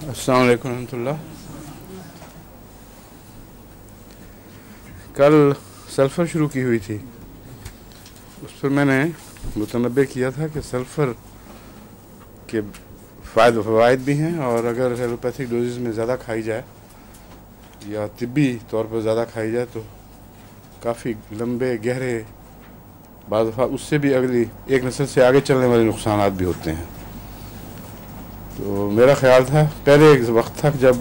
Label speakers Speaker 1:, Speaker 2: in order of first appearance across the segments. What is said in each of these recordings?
Speaker 1: السلام علیکم ورحمۃ اللہ. کل سلفر شروع کی ہوئی تھی، اس پر میں نے متنبع کیا تھا کہ سلفر کے فوائد بھی ہیں، اور اگر ایلوپیتھک ڈوزز میں زیادہ کھائی جائے یا طبی طور پر زیادہ کھائی جائے تو کافی لمبے گہرے، بعض دفعہ اس سے بھی اگلی ایک نسل سے آگے چلنے والے نقصانات بھی ہوتے ہیں. تو میرا خیال تھا، پہلے ایک وقت تھا جب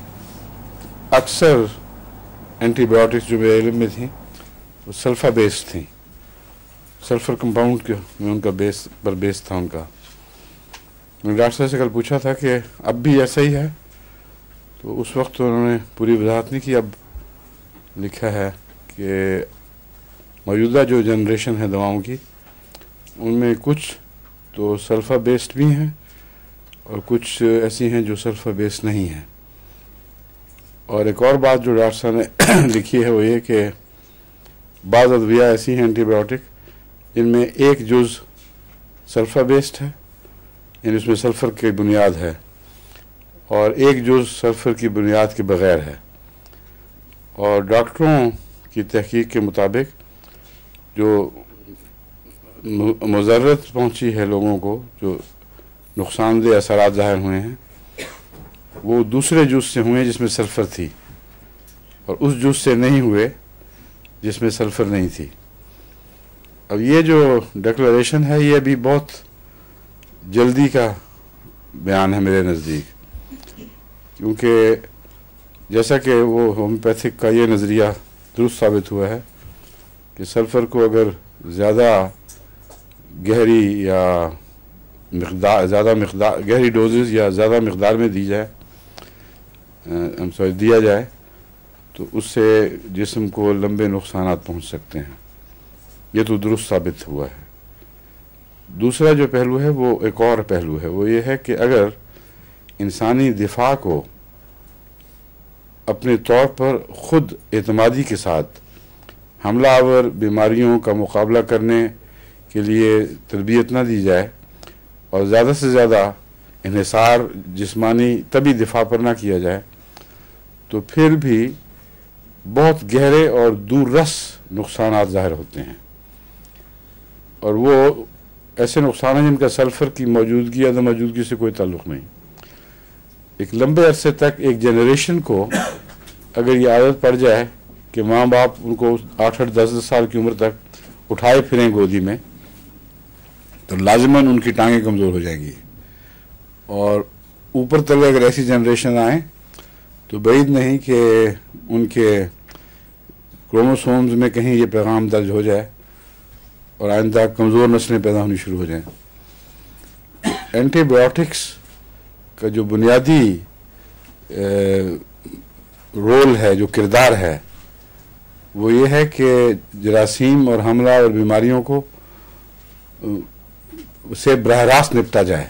Speaker 1: اکثر اینٹی بایوٹکس جو میرے علم میں تھیں وہ سلفا بیس تھیں، سلفر کمپاؤنڈ کے میں ان کا بیس تھا ان کا. میں نے ڈاکٹر صاحب سے کل پوچھا تھا کہ اب بھی ایسا ہی ہے، تو اس وقت انہوں نے پوری وضاحت نہیں کی. اب لکھا ہے کہ موجودہ جو جنریشن ہے دواؤں کی، ان میں کچھ تو سلفا بیسڈ بھی ہیں اور کچھ ایسی ہیں جو سلفا بیس نہیں ہیں. اور ایک اور بات جو ڈاکٹر صاحب نے لکھی ہے وہ یہ کہ بعض ادویہ ایسی ہیں اینٹی بایوٹک جن میں ایک جز سلفا بیسڈ ہے، یعنی اس میں سلفر کی بنیاد ہے، اور ایک جز سلفر کی بنیاد کے بغیر ہے. اور ڈاکٹروں کی تحقیق کے مطابق جو مضرت پہنچی ہے لوگوں کو، جو نقصان دہ اثرات ظاہر ہوئے ہیں، وہ دوسرے جز سے ہوئے جس میں سلفر تھی، اور اس جز سے نہیں ہوئے جس میں سلفر نہیں تھی. اب یہ جو ڈکلریشن ہے یہ بھی بہت جلدی کا بیان ہے میرے نزدیک، کیونکہ جیسا کہ وہ ہومیوپیتھک کا یہ نظریہ درست ثابت ہوا ہے کہ سلفر کو اگر زیادہ گہری یا گہری ڈوزز یا زیادہ مقدار میں دیا جائے تو اس سے جسم کو لمبے نقصانات پہنچ سکتے ہیں. یہ تو درست ثابت ہوا ہے. دوسرا جو پہلو ہے وہ ایک اور پہلو ہے، وہ یہ ہے کہ اگر انسانی دفاع کو اپنے طور پر خود اعتمادی کے ساتھ حملہ آور بیماریوں کا مقابلہ کرنے کے لیے تربیت نہ دی جائے اور زیادہ سے زیادہ انحصار جسمانی طبی دفاع پر نہ کیا جائے، تو پھر بھی بہت گہرے اور دور رس نقصانات ظاہر ہوتے ہیں. اور وہ ایسے نقصان ہیں جن کا سلفر کی موجودگی یا موجودگی سے کوئی تعلق نہیں. ایک لمبے عرصے تک ایک جنریشن کو اگر یہ عادت پڑ جائے کہ ماں باپ ان کو 8-8 10 سال کی عمر تک اٹھائے پھریں گودی میں، تو لازماً ان کی ٹانگیں کمزور ہو جائیں گی. اور اوپر تلے اگر ایسی جنریشن آئیں تو بعید نہیں کہ ان کے کروموسومز میں کہیں یہ پیغام درج ہو جائے اور آئندہ کمزور نسلیں پیدا ہونی شروع ہو جائیں. اینٹی بایوٹکس کا جو بنیادی رول ہے، جو کردار ہے، وہ یہ ہے کہ جراثیم اور حملہ اور بیماریوں کو سے براہ راست نپٹا جائے،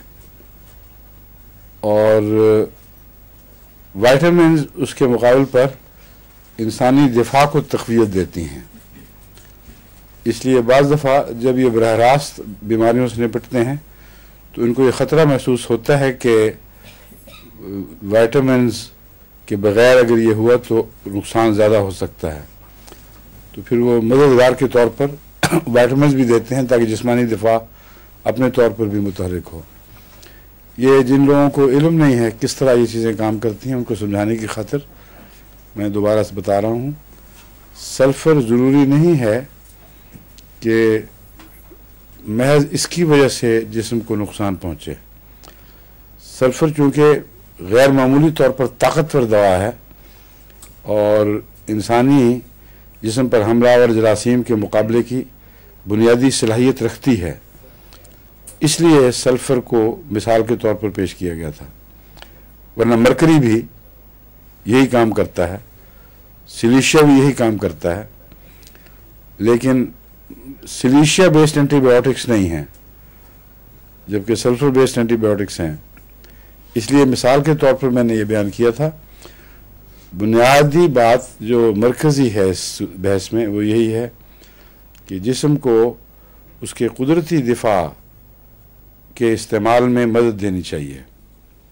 Speaker 1: اور وائٹامنز اس کے مقابل پر انسانی دفاع کو تقویت دیتی ہیں. اس لیے بعض دفعہ جب یہ براہ راست بیماریوں سے نپٹتے ہیں تو ان کو یہ خطرہ محسوس ہوتا ہے کہ وائٹامنز کے بغیر اگر یہ ہوا تو نقصان زیادہ ہو سکتا ہے، تو پھر وہ مددگار کے طور پر وائٹامنز بھی دیتے ہیں تاکہ جسمانی دفاع اپنے طور پر بھی متحرک ہو. یہ جن لوگوں کو علم نہیں ہے کس طرح یہ چیزیں کام کرتی ہیں، ان کو سمجھانے کی خاطر میں دوبارہ سے بتا رہا ہوں. سلفر ضروری نہیں ہے کہ محض اس کی وجہ سے جسم کو نقصان پہنچے. سلفر چونکہ غیر معمولی طور پر طاقتور دوا ہے اور انسانی جسم پر حملہ آور جراثیم کے مقابلے کی بنیادی صلاحیت رکھتی ہے، اس لیے سلفر کو مثال کے طور پر پیش کیا گیا تھا. ورنہ مرکری بھی یہی کام کرتا ہے، سلیشیا بھی یہی کام کرتا ہے، لیکن سلیشیا بیسڈ اینٹی بایوٹکس نہیں ہیں جبکہ سلفر بیسڈ اینٹی بایوٹکس ہیں. اس لیے مثال کے طور پر میں نے یہ بیان کیا تھا. بنیادی بات جو مرکزی ہے اس بحث میں وہ یہی ہے کہ جسم کو اس کے قدرتی دفاع کے استعمال میں مدد دینی چاہیے،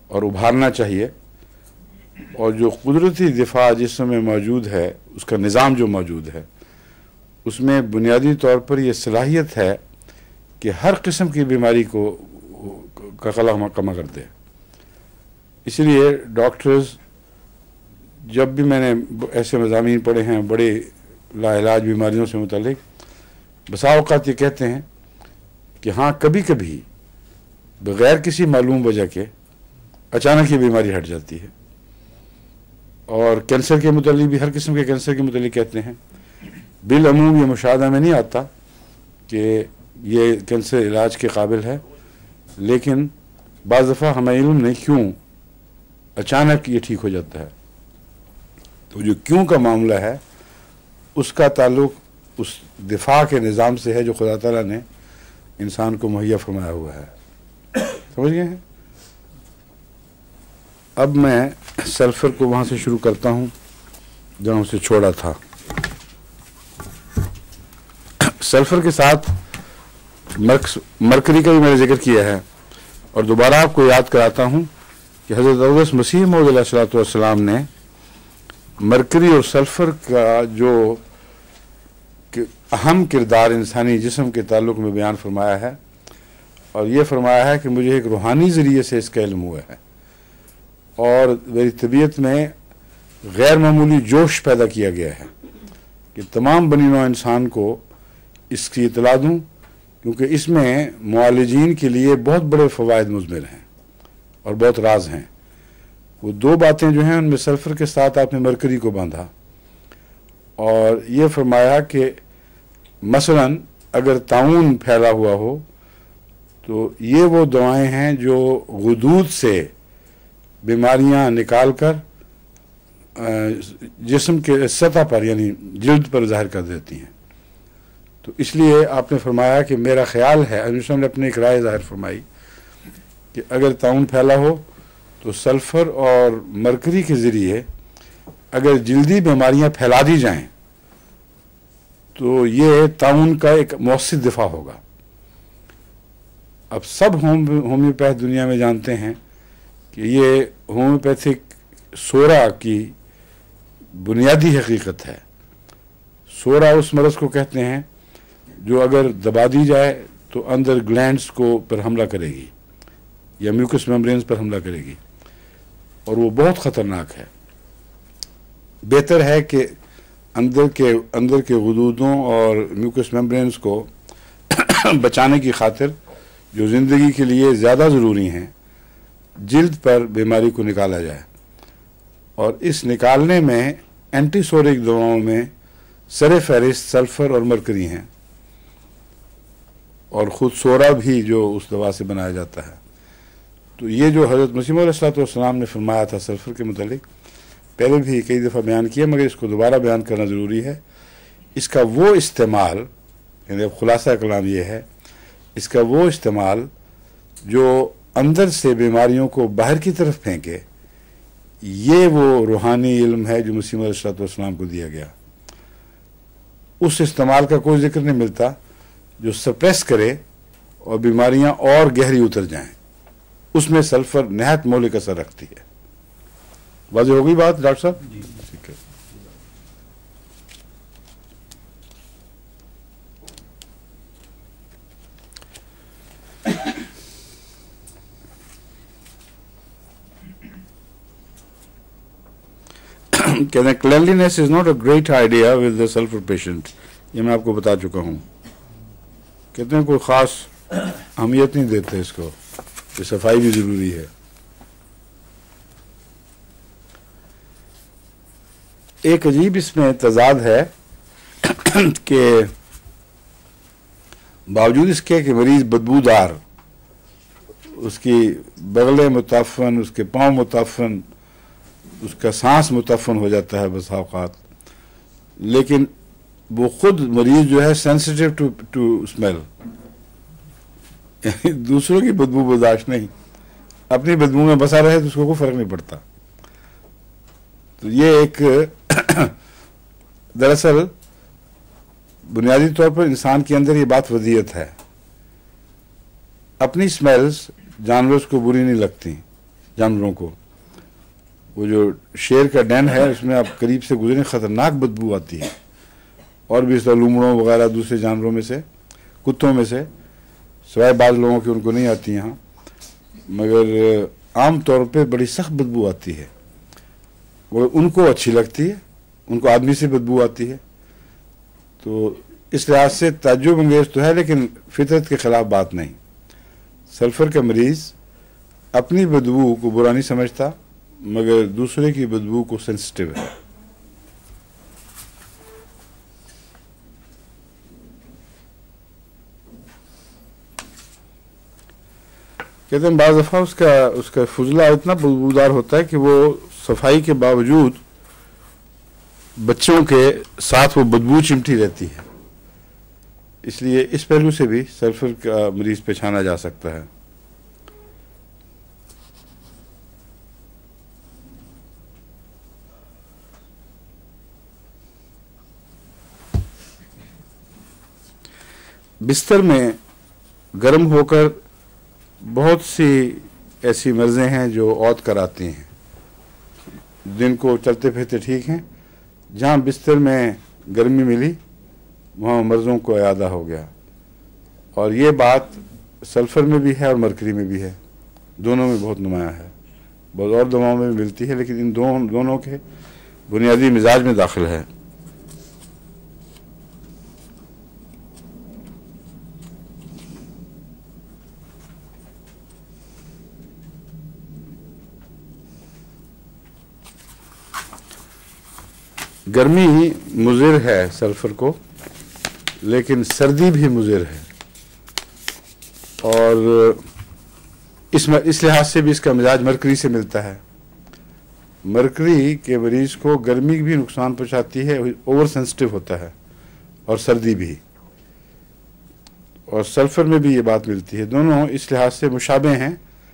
Speaker 1: اور ابھارنا چاہیے، اور جو قدرتی دفاع جسم میں موجود ہے، اس کا نظام جو موجود ہے، اس میں بنیادی طور پر یہ صلاحیت ہے کہ ہر قسم کی بیماری کا کما کر دے۔ اس لیے ڈاکٹرز، جب بھی میں نے ایسے مضامین پڑھے ہیں بڑے لا علاج بیماریوں سے متعلق، بسا اوقات یہ کہتے ہیں کہ ہاں کبھی کبھی بغیر کسی معلوم وجہ کے اچانک یہ بیماری ہٹ جاتی ہے، اور کینسر کے متعلق بھی، ہر قسم کے کینسر کے متعلق کہتے ہیں بالعموم یہ مشاہدہ میں نہیں آتا کہ یہ کینسر علاج کے قابل ہے، لیکن بعض دفعہ ہمیں علم نہیں کیوں اچانک یہ ٹھیک ہو جاتا ہے۔ تو جو کیوں کا معاملہ ہے اس کا تعلق اس دفاع کے نظام سے ہے جو خدا تعالیٰ نے انسان کو مہیا فرمایا ہوا ہے۔ سمجھ گئے ہیں؟ اب میں سلفر کو وہاں سے شروع کرتا ہوں جہاں اسے چھوڑا تھا۔ سلفر کے ساتھ مرکری کا بھی میں نے ذکر کیا ہے، اور دوبارہ آپ کو یاد کراتا ہوں کہ حضرت اقدس مسیح موعود علیہ الصلوۃ والسلام نے مرکری اور سلفر کا جو اہم کردار انسانی جسم کے تعلق میں بیان فرمایا ہے، اور یہ فرمایا ہے کہ مجھے ایک روحانی ذریعے سے اس کا علم ہوا ہے، اور میری طبیعت میں غیر معمولی جوش پیدا کیا گیا ہے کہ تمام بنی نوع انسان کو اس کی اطلاع دوں، کیونکہ اس میں معالجین کے لیے بہت بڑے فوائد مضمر ہیں اور بہت راز ہیں۔ وہ دو باتیں جو ہیں ان میں سلفر کے ساتھ آپ نے مرکری کو باندھا، اور یہ فرمایا کہ مثلا اگر طاعون پھیلا ہوا ہو تو یہ وہ دوائیں ہیں جو غدود سے بیماریاں نکال کر جسم کے سطح پر یعنی جلد پر ظاہر کر دیتی ہیں۔ تو اس لیے آپ نے فرمایا کہ میرا خیال ہے، انوشم نے اپنی ایک رائے ظاہر فرمائی کہ اگر طاعون پھیلا ہو تو سلفر اور مرکری کے ذریعے اگر جلدی بیماریاں پھیلا دی جائیں تو یہ طاعون کا ایک مؤثر دفاع ہوگا۔ اب سب ہومیوپیتھ دنیا میں جانتے ہیں کہ یہ ہومیوپیتھک سورا کی بنیادی حقیقت ہے۔ سورا اس مرض کو کہتے ہیں جو اگر دبا دی جائے تو اندر گلینڈز کو پر حملہ کرے گی یا میوکس میمبرینز پر حملہ کرے گی، اور وہ بہت خطرناک ہے۔ بہتر ہے کہ اندر کے غدودوں اور میوکس میمبرینز کو بچانے کی خاطر جو زندگی کے لیے زیادہ ضروری ہیں، جلد پر بیماری کو نکالا جائے، اور اس نکالنے میں اینٹی سورک دواؤں میں سر فہرست سلفر اور مرکری ہیں، اور خود سورا بھی جو اس دوا سے بنایا جاتا ہے۔ تو یہ جو حضرت مسیح علیہ الصلوۃ والسلام نے فرمایا تھا سلفر کے متعلق، پہلے بھی کئی دفعہ بیان کیا مگر اس کو دوبارہ بیان کرنا ضروری ہے۔ اس کا وہ استعمال، یعنی اب خلاصہ کلام یہ ہے، اس کا وہ استعمال جو اندر سے بیماریوں کو باہر کی طرف پھینکے، یہ وہ روحانی علم ہے جو مسیح علیہ الصلوۃ والسلام کو دیا گیا۔ اس استعمال کا کوئی ذکر نہیں ملتا جو سپریس کرے اور بیماریاں اور گہری اتر جائیں۔ اس میں سلفر نہایت مولک اثر رکھتی ہے۔ واضح ہو گئی بات ڈاکٹر صاحب؟ جی ٹھیک ہے۔ کہتے ہیں cleanliness is not a great idea with the sulphur patient, یہ میں آپ کو بتا چکا ہوں۔ کہتے ہیں کوئی خاص اہمیت نہیں دیتے اس کو، کہ صفائی بھی ضروری ہے۔ ایک عجیب اس میں تضاد ہے کہ باوجود اس کے کہ مریض بدبودار، اس کی بغلیں متعفن، اس کے پاؤں متعفن، اس کا سانس متعفن ہو جاتا ہے بسا اوقات، لیکن وہ خود مریض جو ہے سینسیٹیو ٹو اسمیل، یعنی دوسروں کی بدبو برداشت نہیں، اپنی بدبو میں بسا رہے تو اس کو کوئی فرق نہیں پڑتا۔ تو یہ ایک دراصل بنیادی طور پر انسان کے اندر یہ بات وضعیت ہے، اپنی سمیلز جانورز کو بری نہیں لگتی، जानवरों को। वो जो शेर का डैन है उसमें आप करीब से गुजरें ख़तरनाक बदबू आती है, और भी इस तरह लूमड़ों वगैरह दूसरे जानवरों में से, कुत्तों में से, सिवाय बाज़ लोगों की उनको नहीं आती यहाँ, मगर आम तौर पे बड़ी सख्त बदबू आती है। वो उनको अच्छी लगती है, उनको आदमी से बदबू आती है। तो इस लिहाज से ताज्जुब अंगेज़ तो है, लेकिन फितरत के ख़िलाफ़ बात नहीं। सल्फ़र का मरीज़ अपनी बदबू को बुरा नहीं समझता, मगर दूसरे की बदबू को सेंसिटिव है। कहते हैं बाज़ दफ़ा उसका फुजला इतना बदबूदार होता है कि वो सफाई के बावजूद बच्चों के साथ वो बदबू चिमटी रहती है। इसलिए इस पहलू से भी सल्फर का मरीज पहचाना जा सकता है। बिस्तर में गर्म होकर बहुत सी ऐसी मर्ज़ें हैं जो औत कराती हैं। दिन को चलते फिरते ठीक हैं, जहाँ बिस्तर में गर्मी मिली वहाँ मर्ज़ों को यादा हो गया। और ये बात सल्फ़र में भी है और मरकरी में भी है, दोनों में बहुत नुमायाँ है। बहुत और दवाओं में भी मिलती है, लेकिन इन दोनों के बुनियादी मिजाज में दाखिल है। गर्मी ही मुज़िर है सल्फ़र को, लेकिन सर्दी भी मुज़िर है, और इस लिहाज से भी इसका मिजाज मरकरी से मिलता है। मरकरी के मरीज़ को गर्मी भी नुकसान पहुंचाती है, ओवर सेंसिटिव होता है, और सर्दी भी, और सल्फ़र में भी ये बात मिलती है। दोनों इस लिहाज से मुशाबे हैं,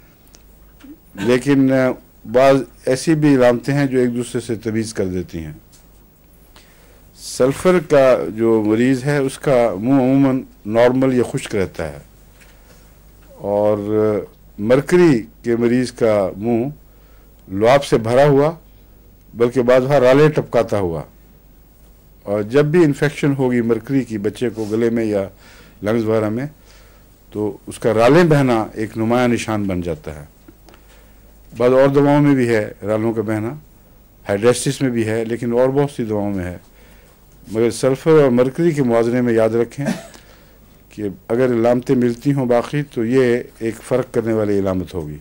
Speaker 1: लेकिन बाज़ ऐसी भी इलामतें हैं जो एक दूसरे से तमीज़ कर देती हैं। सल्फ़र का जो मरीज़ है उसका मुंह अमूमन नॉर्मल या खुश्क रहता है, और मरकरी के मरीज़ का मुंह लुआब से भरा हुआ, बल्कि बाद राले टपकाता हुआ। और जब भी इन्फेक्शन होगी मरकरी की बच्चे को गले में या लंग्स वगैरह में, तो उसका राले बहना एक नुमाया निशान बन जाता है। बाद और दवाओं में भी है रालों का बहना, हाइड्रेसिस में भी है, लेकिन और बहुत सी दवाओं में है। मगर सल्फ़र और मरकरी के मुआवजे में याद रखें कि अगर इलामतें मिलती हों बाकी, तो ये एक फ़र्क करने वाली इलामत होगी।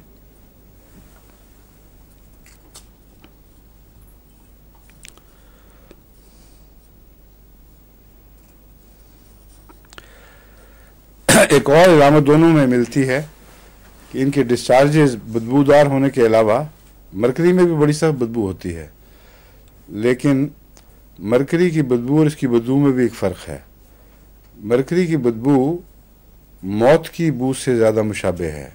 Speaker 1: एक और इलामत दोनों में मिलती है कि इनके डिस्चार्जेस बदबूदार होने के अलावा मरकरी में भी बड़ी सख्त बदबू होती है, लेकिन मरकरी की बदबू और इसकी बदबू में भी एक फ़र्क है। मरकरी की बदबू मौत की बू से ज़्यादा मुशाबे है।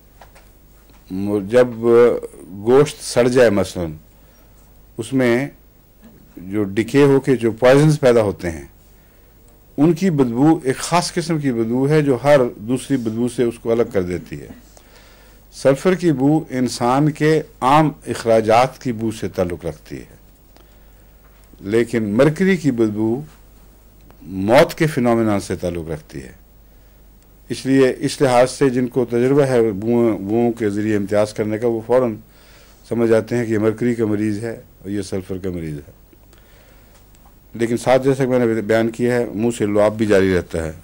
Speaker 1: जब गोश्त सड़ जाए मसलन, उसमें जो डिके होके जो पॉइजन्स पैदा होते हैं, उनकी बदबू एक ख़ास किस्म की बदबू है जो हर दूसरी बदबू से उसको अलग कर देती है। सल्फ़र की बू इंसान के आम अखराजात की बू से ताल्लुक़ रखती है, लेकिन मरकरी की बदबू मौत के फिनोमेना से ताल्लुक़ रखती है। इसलिए इस लिहाज से जिनको तजुर्बा है बुओं के ज़रिए इम्तियाज़ करने का, वो फ़ौरन समझ जाते हैं कि ये मरकरी का मरीज़ है और ये सल्फ़र का मरीज़ है। लेकिन साथ जैसा कि मैंने बयान किया है, मुंह से लुआब भी जारी रहता है,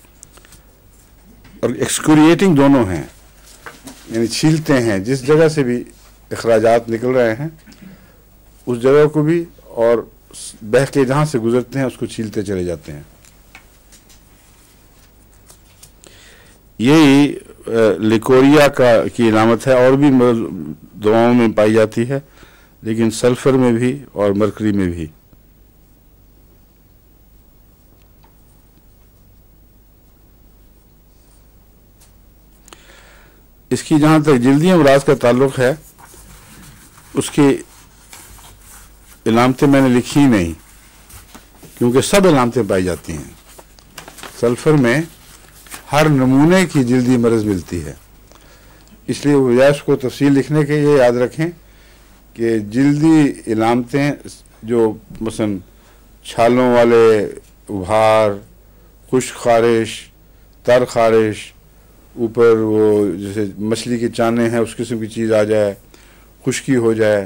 Speaker 1: और एक्सक्रिएटिंग दोनों हैं, यानी छीलते हैं। जिस जगह से भी अखराजात निकल रहे हैं उस जगह को भी, और बह के जहाँ से गुजरते हैं उसको छीलते चले जाते हैं। यही लिकोरिया की इलामत है, और भी दवाओं में पाई जाती है, लेकिन सल्फ़र में भी और मरकरी में भी। इसकी जहाँ तक जिल्दी अमराज का ताल्लुक़ है, उसकी इलामतें मैंने लिखी नहीं, क्योंकि सब इलामतें पाई जाती हैं। सल्फ़र में हर नमूने की जिल्दी मर्ज़ मिलती है, اس لیے بجائے اس کو تفصیل لکھنے کے یہ یاد رکھیں کہ جلدی علامتیں جو مثلا چھالوں والے ابھار، خشک خارش، تر خارش، اوپر وہ جیسے مچھلی کے چانے ہیں اس قسم کی چیز آ جائے، خشکی ہو جائے،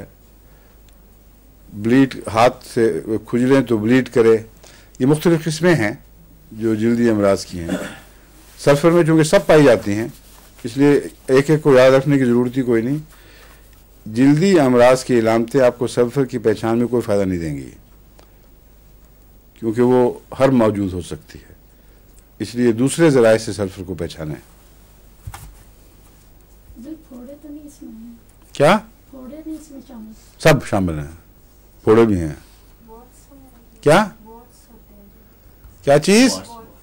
Speaker 1: بلیڈ ہاتھ سے کھجلیں تو بلیڈ کرے، یہ مختلف قسمیں ہیں جو جلدی امراض کی ہیں۔ سلفر میں چونکہ سب پائی جاتی ہیں اس لیے ایک ایک کو یاد رکھنے کی ضرورت ہی کوئی نہیں۔ جلدی امراض کی علامتیں آپ کو سلفر کی پہچان میں کوئی فائدہ نہیں دیں گی کیونکہ وہ ہر موجود ہو سکتی ہے، اس لیے دوسرے ذرائع سے سلفر کو پہچانیں۔ کیا؟ سب شامل ہیں، پھوڑے بھی ہیں۔ کیا کیا چیز؟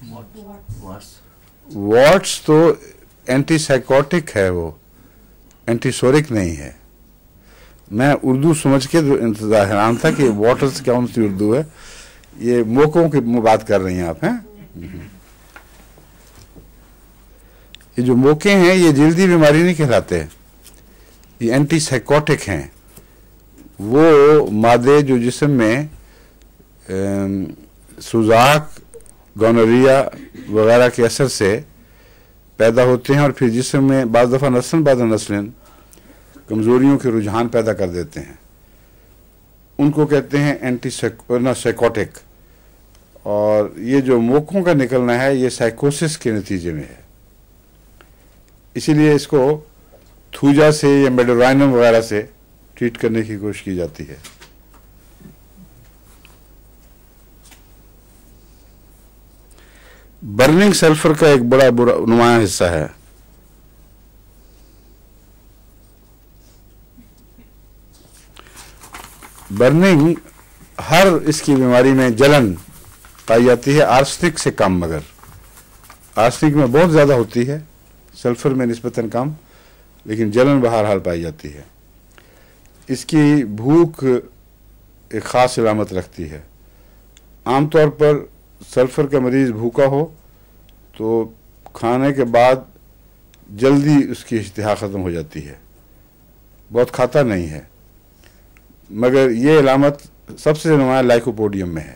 Speaker 1: واٹس تو اینٹی سائیکوٹک ہے، وہ اینٹی سورک نہیں ہے۔ میں اردو سمجھ کے انتظار حیران تھا کہ واٹرز کون سی اردو ہے، یہ موقعوں کی بات کر رہی ہیں آپ ہیں؟ یہ جو موقع ہیں یہ جلدی بیماری نہیں کہلاتے، یہ اینٹی سائیکوٹک ہیں۔ وہ مادے جو جسم میں سوزاک، گونوریا وغیرہ کے اثر سے پیدا ہوتے ہیں اور پھر جسم میں بعض دفعہ نسل بعد نسل کمزوریوں کے رجحان پیدا کر دیتے ہیں، ان کو کہتے ہیں اینٹی سائیکوٹک۔ اور یہ جو موقعوں کا نکلنا ہے یہ سائیکوسس کے نتیجے میں ہے، اسی لیے اس کو تھوجا سے یا میڈورائنم وغیرہ سے ٹریٹ کرنے کی کوشش کی جاتی ہے۔ برننگ سلفر کا ایک بڑا نمایاں حصہ ہے۔ برننگ ہر اس کی بیماری میں جلن پائی جاتی ہے، آرسنک سے کم، مگر آرسنک میں بہت زیادہ ہوتی ہے، سلفر میں نسبتاً کم، لیکن جلن بہرحال پائی جاتی ہے۔ اس کی بھوک ایک خاص علامت رکھتی ہے۔ عام طور پر سلفر کا مریض بھوکا ہو تو کھانے کے بعد جلدی اس کی اشتہا ختم ہو جاتی ہے، بہت کھاتا نہیں ہے، مگر یہ علامت سب سے نمایاں لائکوپوڈیم میں ہے۔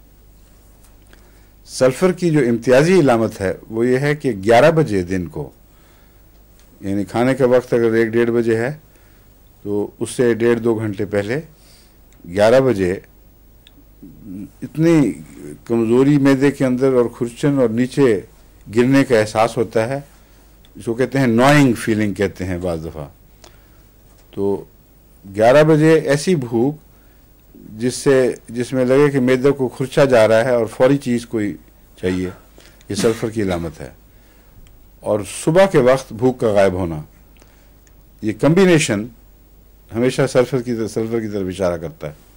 Speaker 1: سلفر کی جو امتیازی علامت ہے وہ یہ ہے کہ 11 بجے دن کو، یعنی کھانے کا وقت اگر 1-1:30 بجے ہے تو اس سے 1.5-2 گھنٹے پہلے 11 بجے اتنی کمزوری معدے کے اندر اور کھرچن اور نیچے گرنے کا احساس ہوتا ہے، اس کو کہتے ہیں نوئنگ فیلنگ کہتے ہیں بعض دفعہ۔ تو 11 بجے ایسی بھوک جس میں لگے کہ معدے کو کھرچا جا رہا ہے اور فوری چیز کوئی چاہیے، یہ سلفر کی علامت ہے۔ اور صبح کے وقت بھوک کا غائب ہونا، یہ کمبینیشن ہمیشہ سلفر کی طرف اشارہ کرتا ہے۔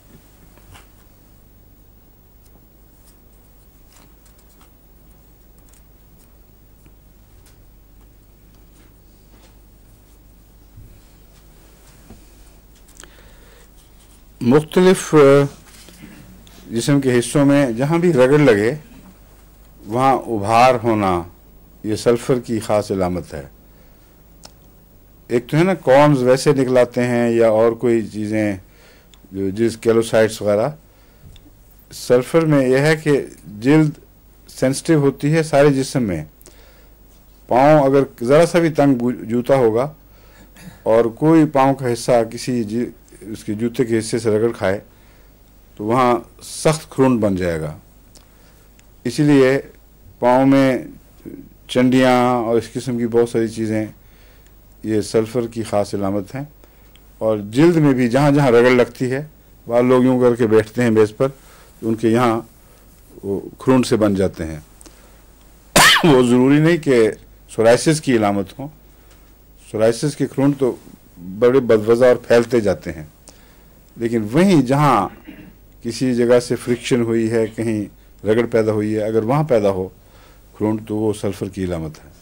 Speaker 1: مختلف جسم کے حصوں میں جہاں بھی رگڑ لگے وہاں ابھار ہونا، یہ سلفر کی خاص علامت ہے۔ ایک تو ہے نا کارنز ویسے نکلاتے ہیں یا اور کوئی چیزیں جو کیلوسائٹس وغیرہ، سلفر میں یہ ہے کہ جلد سینسٹیو ہوتی ہے سارے جسم میں۔ پاؤں اگر ذرا سا بھی تنگ جوتا ہوگا اور کوئی پاؤں کا حصہ کسی اس کے جوتے کے حصے سے رگڑ کھائے تو وہاں سخت کھرون بن جائے گا۔ اسی لیے پاؤں میں چنڈیاں اور اس قسم کی بہت ساری چیزیں یہ سلفر کی خاص علامت ہیں۔ اور جلد میں بھی جہاں جہاں رگڑ لگتی ہے، بعض لوگ یوں کر کے بیٹھتے ہیں میز پر تو ان کے یہاں وہ کھرون سے بن جاتے ہیں۔ وہ ضروری نہیں کہ سورائسس کی علامت ہو، سورائسس کے کھرون تو بڑے بدوزہ اور پھیلتے جاتے ہیں، لیکن وہیں جہاں کسی جگہ سے فرکشن ہوئی ہے، کہیں رگڑ پیدا ہوئی ہے، اگر وہاں پیدا ہو کھرون تو وہ سلفر کی علامت ہے۔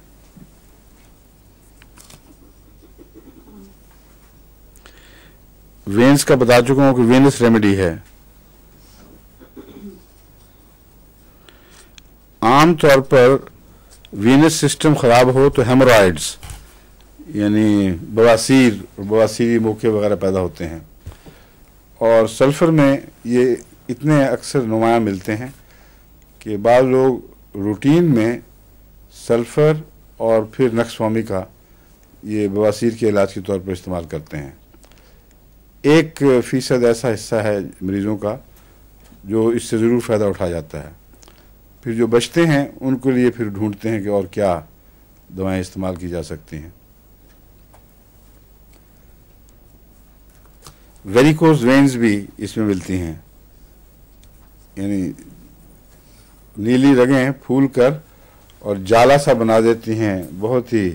Speaker 1: وینز کا بتا چکا ہوں کہ وینس ریمیڈی ہے۔ عام طور پر وینس سسٹم خراب ہو تو ہیمورائڈز، यानी बवासीर और बवासीरी मौके वगैरह पैदा होते हैं। और सल्फ़र में ये इतने अक्सर नुमाया मिलते हैं कि बाद लोग रूटीन में सल्फ़र और फिर नक्सफहमी का ये बवासीर के इलाज के तौर पर इस्तेमाल करते हैं। 1% ऐसा हिस्सा है मरीज़ों का जो इससे ज़रूर फ़ायदा उठा जाता है। फिर जो बचते हैं उनके लिए फिर ढूंढते हैं कि और क्या दवाएं इस्तेमाल की जा सकती हैं। वेरिकोज वेन्स भी इसमें मिलती हैं, यानी नीली रगें फूल कर और जाला सा बना देती हैं, बहुत ही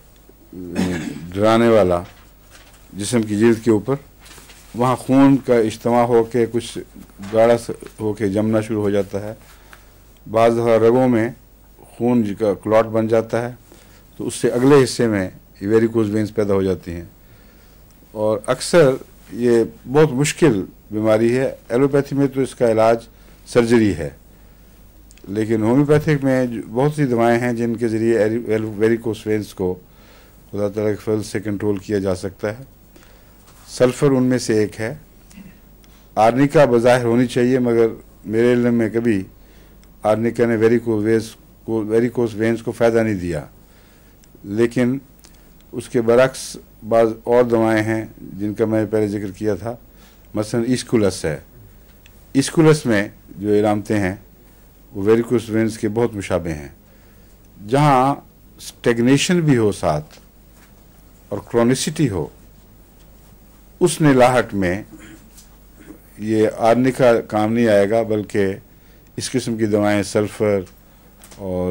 Speaker 1: डराने वाला जिस्म की जिल्द के ऊपर। वहाँ खून का इज्तिमा होकर कुछ गाढ़ा होकर जमना शुरू हो जाता है। बाज़ दफ़ा रगों में खून का क्लॉट बन जाता है, तो उससे अगले हिस्से में वेरिकोज वेन्स पैदा हो जाती हैं। और अक्सर ये बहुत मुश्किल बीमारी है। एलोपैथी में तो इसका इलाज सर्जरी है, लेकिन होम्योपैथिक में बहुत सी दवाएं हैं जिनके ज़रिए वेरिकोज वेन्स को खुदा ताला के फज़ल से कंट्रोल किया जा सकता है। सल्फ़र उनमें से एक है। आर्निका बज़ाहिर होनी चाहिए, मगर मेरे इल्म में कभी आर्निका ने वेरिकोज वेन्स को फ़ायदा नहीं दिया। लेकिन उसके बरक्स बाज़ और दवाएं हैं जिनका मैंने पहले जिक्र किया था। मसलन इस्कुलस है। इस्कुलस में जो इलामतें हैं वो वेरिकोज वेन्स के बहुत मुशाबे हैं। जहाँ स्टेगनेशन भी हो साथ और क्रोनिसिटी हो, उस नीलाहट में ये आर्निका काम नहीं आएगा, बल्कि इस किस्म की दवाएं सल्फ़र और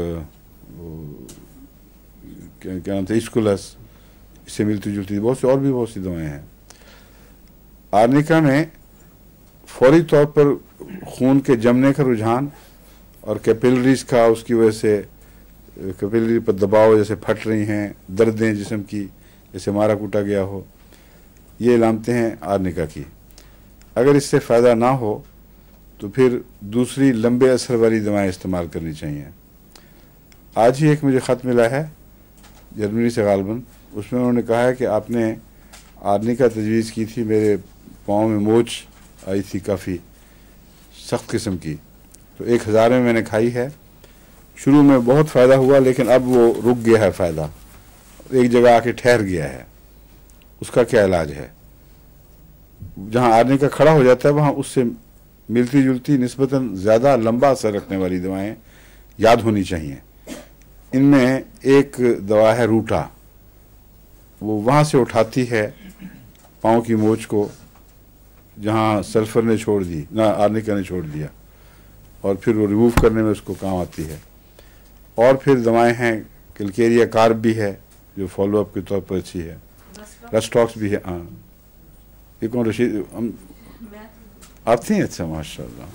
Speaker 1: क्या नाम था, इस्कुलस, इससे मिलती जुलती बहुत सी दवाएं हैं। आर्निका में फौरी तौर पर खून के जमने का रुझान और कैपिलरीज का, उसकी वजह से कैपिलरी पर दबाव जैसे फट रही हैं, दर्दें जिस्म की जैसे मारा कूटा गया हो, ये इलामतें हैं आर्निका की। अगर इससे फ़ायदा ना हो तो फिर दूसरी लंबे असर वाली दवाएं इस्तेमाल करनी चाहिए। आज ही एक मुझे ख़त मिला है जर्मनी से गालबन, उसमें उन्होंने कहा है कि आपने आर्निका तजवीज़ की थी, मेरे पाँव में मोच आई थी काफ़ी सख्त किस्म की, तो 1000 में मैंने खाई है। शुरू में बहुत फ़ायदा हुआ, लेकिन अब वो रुक गया है फ़ायदा, एक जगह आके ठहर गया है। उसका क्या इलाज है? जहाँ आर्निका खड़ा हो जाता है वहाँ उससे मिलती जुलती निस्बतन ज़्यादा लंबा असर रखने वाली दवाएं याद होनी चाहिए। इनमें एक दवा है रूटा, वो वहाँ से उठाती है पाँव की मोच को जहाँ सल्फ़र ने छोड़ दी ना, आर्निका ने छोड़ दिया, और फिर वो रिमूव करने में उसको काम आती है। और फिर दवाएं हैं, कैलकेरिया कार्ब भी है जो फॉलो अप के तौर पर अच्छी है, रस्टॉक्स भी है। हाँ, ये कौन रशीद आप थी? अच्छा, माशाल्लाह।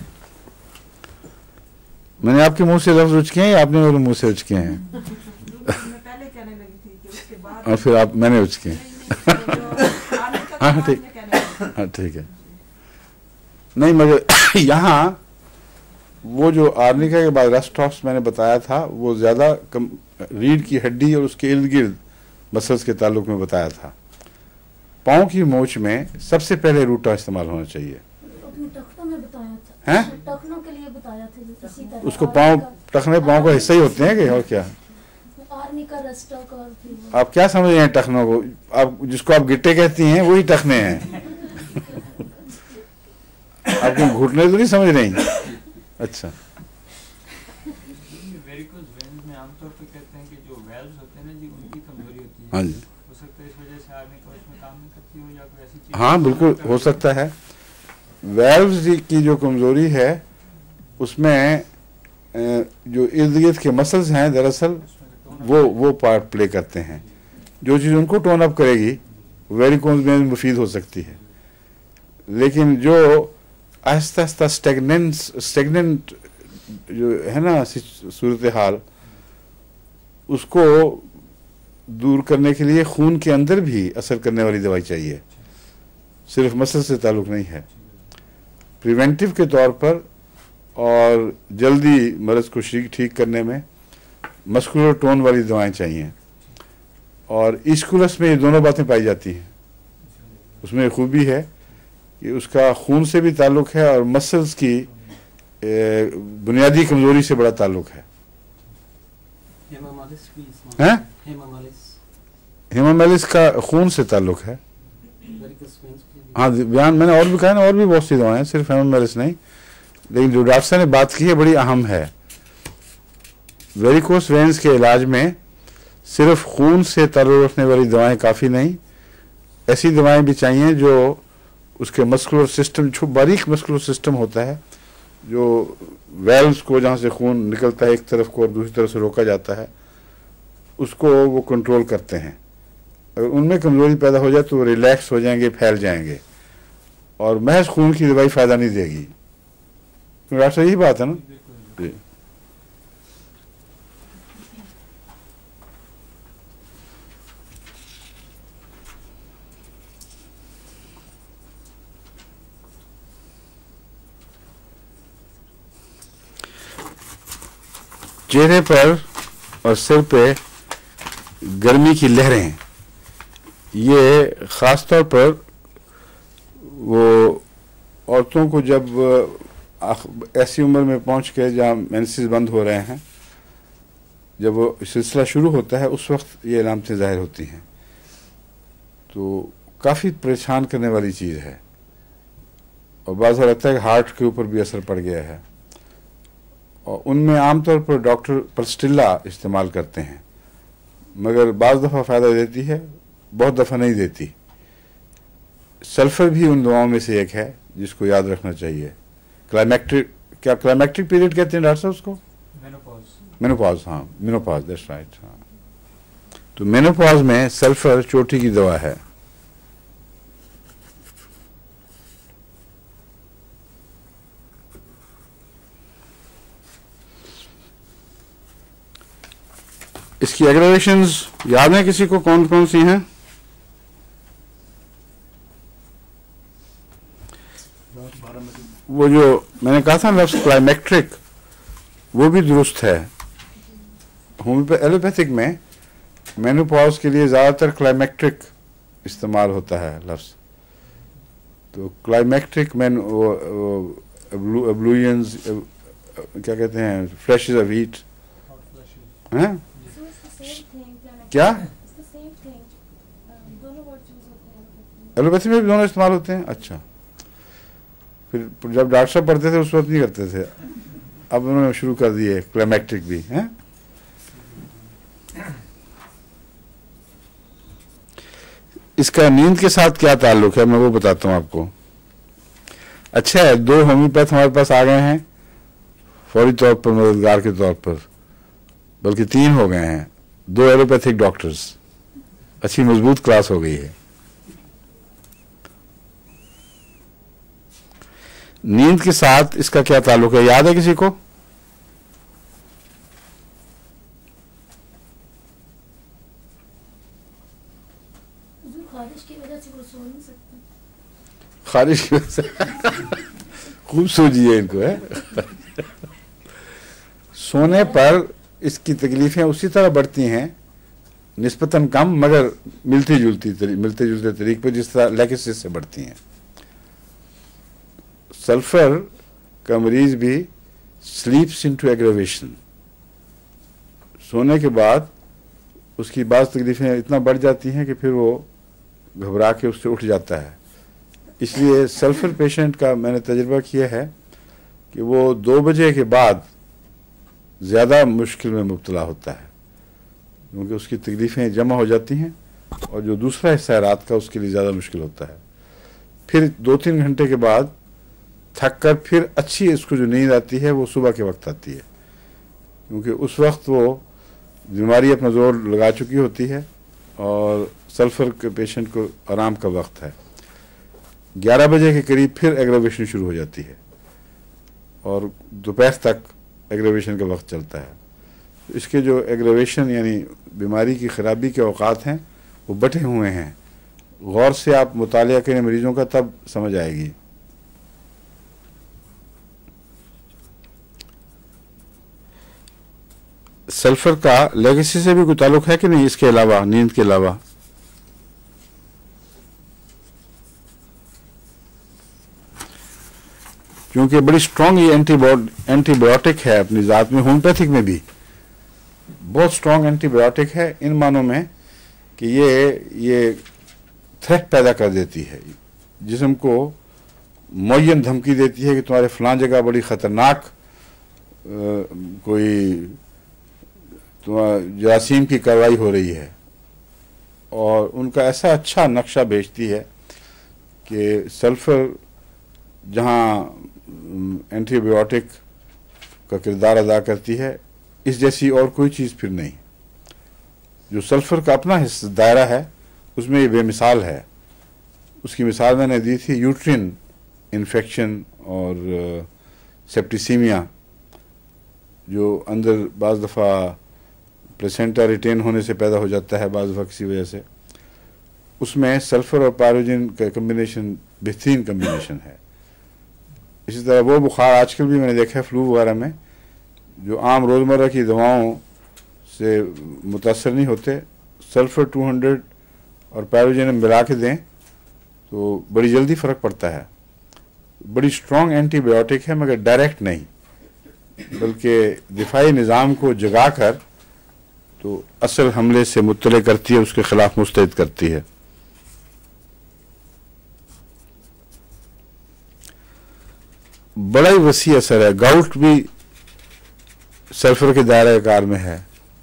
Speaker 1: मैंने आपके मुंह से लफ्ज़ उचके हैं या आपने मेरे मुंह से उचके हैं? और फिर आप मैंने उचके। हाँ ठीक, हाँ ठीक है। नहीं, मगर यहाँ वो जो आर्निका के बाद रस्टॉक्स मैंने बताया था, वो ज़्यादा कम रीढ़ की हड्डी और उसके इर्द गिर्द मसल्स के ताल्लुक में बताया था। पाँव की मोच में सबसे पहले रूटा इस्तेमाल होना चाहिए। हैं?
Speaker 2: टखनों के लिए बताया था इसी तरह।
Speaker 1: उसको पाँव, टखने पाँव का हिस्सा ही होते हैं कि और क्या?
Speaker 2: आर्निका रस्टॉक और
Speaker 1: आप क्या समझ रहे हैं टखनों को? आप जिसको आप गिट्टे कहती हैं वही टखने हैं। आप घुटने तो नहीं समझ रही? अच्छा,
Speaker 3: वेरिकोज वेन्स में आमतौर पर कहते हैं कि जो वेल्व्स होते हैं ना जी, उनकी कमजोरी होती है।
Speaker 1: हाँ जी,
Speaker 3: हो सकता है इस वजह से आर्निका उसमें काम नहीं करती हो, या कोई ऐसी चीज।
Speaker 1: हाँ बिल्कुल हो सकता है। वेल्व्स की जो कमजोरी है उसमें जो इर्द गिर्द के मसल्स हैं दरअसल वो पार्ट प्ले करते हैं। जो चीज़ उनको टोन अप करेगी वेरिकोज वेन मुफीद हो सकती है, लेकिन जो आहिस्ता आहिस्ता स्टेगनेंट जो है ना सूरत हाल, उसको दूर करने के लिए खून के अंदर भी असर करने वाली दवाई चाहिए, सिर्फ मसल से ताल्लुक़ नहीं है। प्रिवेंटिव के तौर पर और जल्दी मर्ज़ को ठीक करने में मस्कुलर टोन वाली दवाएं चाहिए। اور ایسکولس میں یہ دونوں باتیں پائی جاتی ہیں. اس میں خوبی ہے کہ اس کا خون سے بھی تعلق ہے اور مسلز کی بنیادی کمزوری سے بڑا تعلق ہے. ہیمامیلس کا خون سے تعلق ہے. ہاں بیان میں نے اور بھی کہا نا, اور بھی بہت سی دوائیں ہیں, صرف ہیمامیلس نہیں, لیکن جو ڈاکٹر صاحب نے بات کی ہے بڑی اہم ہے. ویریکوس وینز کے علاج میں صرف خون سے تعلق رکھنے والی دوائیں کافی نہیں, ایسی دوائیں بھی چاہیے جو اس کے مسکولر سسٹم, جو باریک مسکولر سسٹم ہوتا ہے, جو ویلز کو جہاں سے خون نکلتا ہے ایک طرف کو اور دوسری طرف سے روکا جاتا ہے, اس کو وہ کنٹرول کرتے ہیں. اگر ان میں کمزوری پیدا ہو جائے تو وہ ریلیکس ہو جائیں گے, پھیل جائیں گے, اور محض خون کی دوائی فائدہ نہیں دے گی. ڈاکٹر صاحب یہی بات ہے نا. جی چہرے پر اور سر پہ گرمی کی لہریں, یہ خاص طور پر وہ عورتوں کو جب ایسی عمر میں پہنچ کے جہاں مینسز بند ہو رہے ہیں, جب وہ سلسلہ شروع ہوتا ہے اس وقت یہ علامتیں ظاہر ہوتی ہیں. تو کافی پریشان کرنے والی چیز ہے, اور بعض لگتا ہے کہ ہارٹ کے اوپر بھی اثر پڑ گیا ہے. اور ان میں عام طور پر ڈاکٹر پلسٹیلا استعمال کرتے ہیں, مگر بعض دفعہ فائدہ دیتی ہے, بہت دفعہ نہیں دیتی. سلفر بھی ان دواؤں میں سے ایک ہے جس کو یاد رکھنا چاہیے. کیا کلائمیکٹرک پیریڈ کہتے ہیں ڈاکٹر صاحب اس کو؟ مینوپاز. ہاں مینوپاز, دیٹس رائٹ. ہاں تو مینوپاز میں سلفر چوٹی کی دوا ہے. اس کی ایگریویشنز یاد ہیں کسی کو کون کون سی ہیں؟ وہ جو میں نے کہا تھا لفظ کلائمیکٹرک, وہ بھی درست ہے. ایلوپیتھک میں مینوپاز کے لیے زیادہ تر کلائمیکٹرک استعمال ہوتا ہے لفظ. تو کلائمیکٹرک ابلوینز کیا کہتے ہیں, فلیشز آف ہیٹ, ہیں کیا ایلوپیتھی میں بھی دونوں استعمال ہوتے ہیں؟ اچھا, پھر جب ڈاکٹر صاحب پڑھتے تھے اس وقت نہیں کرتے تھے, اب انہوں نے شروع کر دیے کلائمیکٹرک بھی. ہیں اس کا نیند کے ساتھ کیا تعلق ہے میں وہ بتاتا ہوں آپ کو. اچھا ہے, 2 ہومیوپیتھ ہمارے پاس آ گئے ہیں فوری طور پر مددگار کے طور پر, بلکہ 3 ہو گئے ہیں, 2 ایلوپیتھک ڈاکٹرز. اچھی مضبوط کلاس ہو گئی ہے. نیند کے ساتھ اس کا کیا تعلق ہے, یاد ہے کسی کو؟
Speaker 2: خارش کی وجہ سے وہ سو نہیں سکتے.
Speaker 1: خارش کی وجہ سے خوب سوجیے ان کو ہے. سونے پر اس کی تکلیفیں اسی طرح بڑھتی ہیں, نسبتاً کم مگر ملتے جلتے طریق پر جس طرح لیکسس سے بڑھتی ہیں. سلفر کا مریض بھی سلیپس انٹو ایگریویشن, سونے کے بعد اس کی بعض تکلیفیں اتنا بڑھ جاتی ہیں کہ پھر وہ گھبرا کے اس سے اٹھ جاتا ہے. اس لیے سلفر پیشنٹ کا میں نے تجربہ کیا ہے کہ وہ 2 بجے کے بعد زیادہ مشکل میں مبتلا ہوتا ہے, کیونکہ اس کی تکلیفیں جمع ہو جاتی ہیں, اور جو دوسرا حصہ ہے رات کا اس کے لیے زیادہ مشکل ہوتا ہے. پھر 2-3 گھنٹے کے بعد تھک کر پھر اچھی اس کو جو نیند آتی ہے وہ صبح کے وقت آتی ہے, کیونکہ اس وقت وہ بیماری اپنا زور لگا چکی ہوتی ہے اور سلفر کے پیشنٹ کو آرام کا وقت ہے. 11 بجے کے قریب پھر ایگریویشن شروع ہو جاتی ہے اور دوپہر تک ایگریویشن کا وقت چلتا ہے. اس کے جو ایگریویشن یعنی بیماری کی خرابی کے اوقات ہیں وہ بٹے ہوئے ہیں. غور سے آپ مطالعہ کریں مریضوں کا, تب سمجھ آئے گی. सल्फर का लेगेसी से भी कोई ताल्लुक है कि नहीं, इसके अलावा, नींद के अलावा? क्योंकि बड़ी स्ट्रॉन्ग ये एंटीबायोटिक है अपनी ज़ात में, होम्योपैथिक में भी बहुत स्ट्रॉन्ग एंटीबायोटिक है, इन मानों में कि ये थ्रेट पैदा कर देती है, जिस्म को मुअय्यन धमकी देती है कि तुम्हारे फलां जगह बड़ी ख़तरनाक कोई जरासीम की कार्रवाई हो रही है, और उनका ऐसा अच्छा नक्शा भेजती है कि सल्फ़र जहाँ एंटीबायोटिक का किरदार अदा करती है, इस जैसी और कोई चीज़ फिर नहीं। जो सल्फ़र का अपना दायरा है उसमें ये बेमिसाल है। उसकी मिसाल मैंने दी थी यूट्रिन इन्फेक्शन और सेप्टिसीमिया, जो अंदर बाज़ दफ़ा प्लेसेंटा रिटेन होने से पैदा हो जाता है, बाज़ दफ़ा किसी वजह से, उसमें सल्फ़र और पायरोजिन का कम्बिनेशन बेहतरीन कम्बिनेशन है। इसी तरह वो बुखार आजकल भी मैंने देखा है फ्लू वगैरह में, जो आम रोज़मर्रा की दवाओं से मुतासर नहीं होते, सल्फ़र 200 और पायरोजिन मिला के दें तो बड़ी जल्दी फ़र्क पड़ता है। बड़ी स्ट्रॉन्ग एंटीबायोटिक है, मगर डायरेक्ट नहीं, बल्कि दिफाई निज़ाम को जगा कर तो असल हमले से मुत्तले करती है, उसके ख़िलाफ़ मुस्तैद करती है। बड़ा ही वसी असर है। गाउट भी सल्फर के दायरे कार में है।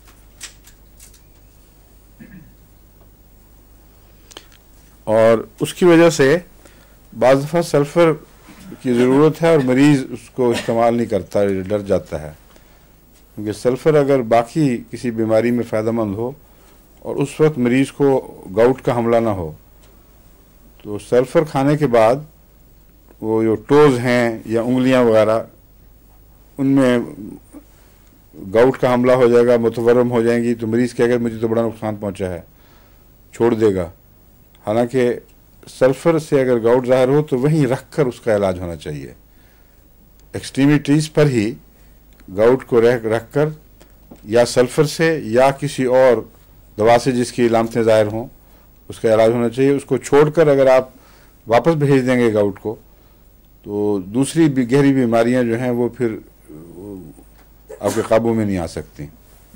Speaker 1: और उसकी वजह से बाज़ दफ़ा सल्फ़र की ज़रूरत है और मरीज़ उसको इस्तेमाल नहीं करता, डर जाता है, क्योंकि सल्फ़र अगर बाकी किसी बीमारी में फ़ायदेमंद हो और उस वक्त मरीज़ को गाउट का हमला ना हो, तो सल्फ़र खाने के बाद वो जो टोज़ हैं या उंगलियां वगैरह, उनमें गाउट का हमला हो जाएगा, मुतवर्रम हो जाएंगी, तो मरीज़ कहेगा मुझे तो बड़ा नुकसान पहुंचा है, छोड़ देगा। हालांकि सल्फ़र से अगर गाउट ज़ाहिर हो तो वहीं रख कर उसका इलाज होना चाहिए। एक्सट्रीमिटीज़ पर ही गाउट को रख कर या सल्फ़र से या किसी और दवा से जिसकी इलामतें ज़ाहिर हों उसका इलाज होना चाहिए। उसको छोड़कर अगर आप वापस भेज देंगे गाउट को, तो दूसरी गहरी बीमारियां जो हैं वो फिर आपके काबू में नहीं आ सकती।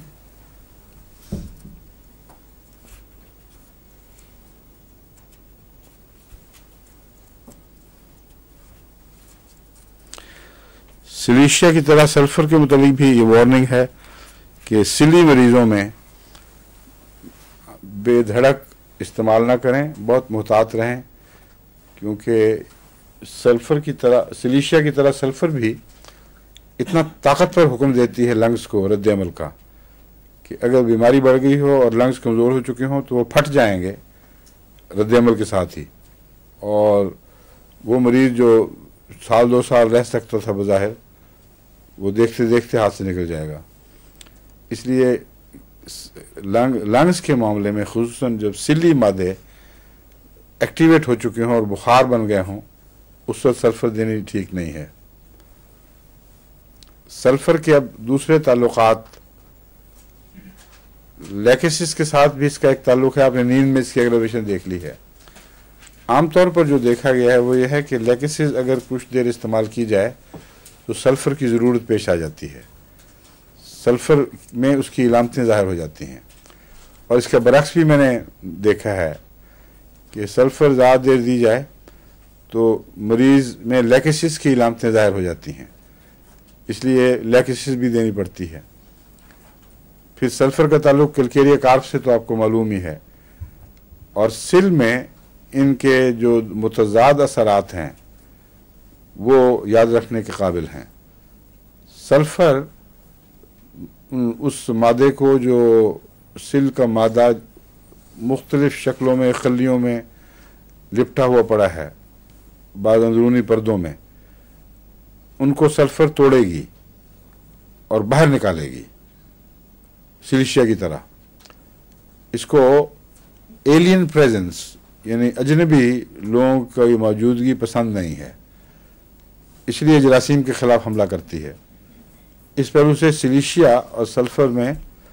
Speaker 1: सिलीशिया की तरह सल्फर के मुताबिक भी ये वार्निंग है कि सिली मरीजों में बेधड़क इस्तेमाल ना करें, बहुत मुहतात रहें, क्योंकि सल्फर की तरह सिलीशिया की तरह सल्फर भी इतना ताकतवर हुक्म देती है लंग्स को रद्द अमल का कि अगर बीमारी बढ़ गई हो और लंग्स कमज़ोर हो चुके हों तो वो फट जाएंगे रद्द अमल के साथ ही, और वो मरीज़ जो साल 2 साल रह सकता था बज़ाहिर, वो देखते देखते हाथ से निकल जाएगा। इसलिए लंग्स के मामले में खुसूसन जब सिली मादे एक्टिवेट हो चुके हों और बुखार बन गए हों, उस वक्त सल्फ़र देनी ठीक नहीं है। सल्फ़र के अब दूसरे ताल्लुकात, लेकेसिस के साथ भी इसका एक ताल्लुक है। आपने नींद में इसकी एग्रावेशन देख ली है। आमतौर पर जो देखा गया है वो ये है कि लेकेसिस अगर कुछ देर इस्तेमाल की जाए तो सल्फ़र की ज़रूरत पेश आ जाती है, सल्फ़र में उसकी इलामतें ज़ाहिर हो जाती हैं। और इसका बरक्स भी मैंने देखा है कि सल्फ़र ज़्यादा देर दी जाए तो मरीज़ में लेकेसिस की इलामतें ज़ाहिर हो जाती हैं, इसलिए लेकेसिस भी देनी पड़ती है। फिर सल्फ़र का ताल्लुक कैलकेरिया कार्ब से तो आपको मालूम ही है, और सिल में इनके जो मुतज़ाद असरात हैं वो याद रखने के काबिल हैं। सल्फ़र उस मादे को, जो सिल का मादा मुख्तलिफ़ शक्लों में खलियों में लिपटा हुआ पड़ा है बाद अंदरूनी पर्दों में, उनको सल्फ़र तोड़ेगी और बाहर निकालेगी सिलिशिया की तरह। इसको एलियन प्रेजेंस यानी अजनबी लोगों की मौजूदगी पसंद नहीं है, इसलिए जरासीम के ख़िलाफ़ हमला करती है। इस पहलू से सिलिशिया और सल्फ़र में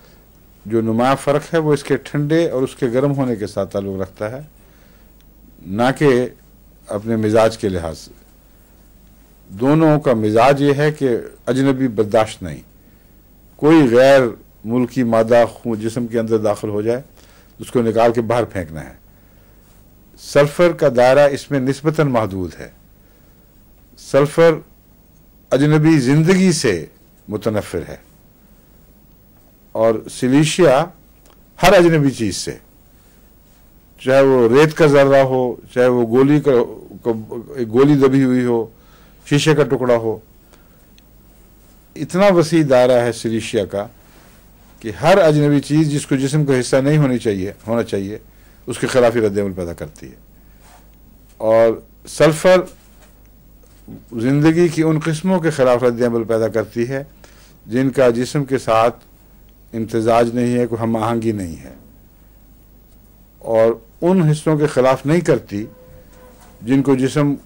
Speaker 1: जो नुमाया फ़र्क है वो इसके ठंडे और उसके गर्म होने के साथ ताल्लुक़ रखता है, ना कि अपने मिजाज के लिहाज से। दोनों का मिजाज ये है कि अजनबी बर्दाश्त नहीं, कोई गैर मुल्की मादा जिस्म के अंदर दाखिल हो जाए उसको निकाल के बाहर फेंकना है। सल्फ़र का दायरा इसमें निस्बतन महदूद है। सल्फ़र अजनबी ज़िंदगी से मुतनफ़िर है और सिलीशिया हर अजनबी चीज़ से, चाहे वो रेत का ज़र्रा हो, चाहे वो गोली दबी हुई हो, शीशे का टुकड़ा हो, इतना वसी दायरा है सिलीशिया का कि हर अजनबी चीज़ जिसको जिस्म का हिस्सा नहीं होना चाहिए उसके खिलाफ रद्द-ए-अमल पैदा करती है। और सल्फ़र ज़िंदगी की उन किस्मों के ख़िलाफ़ रद्द-ए-अमल पैदा करती है जिनका जिस्म के साथ इम्तिजाज नहीं है, कोई हम आहंगी नहीं है, और उन हिस्सों के ख़िलाफ़ नहीं करती जिनको जिस्म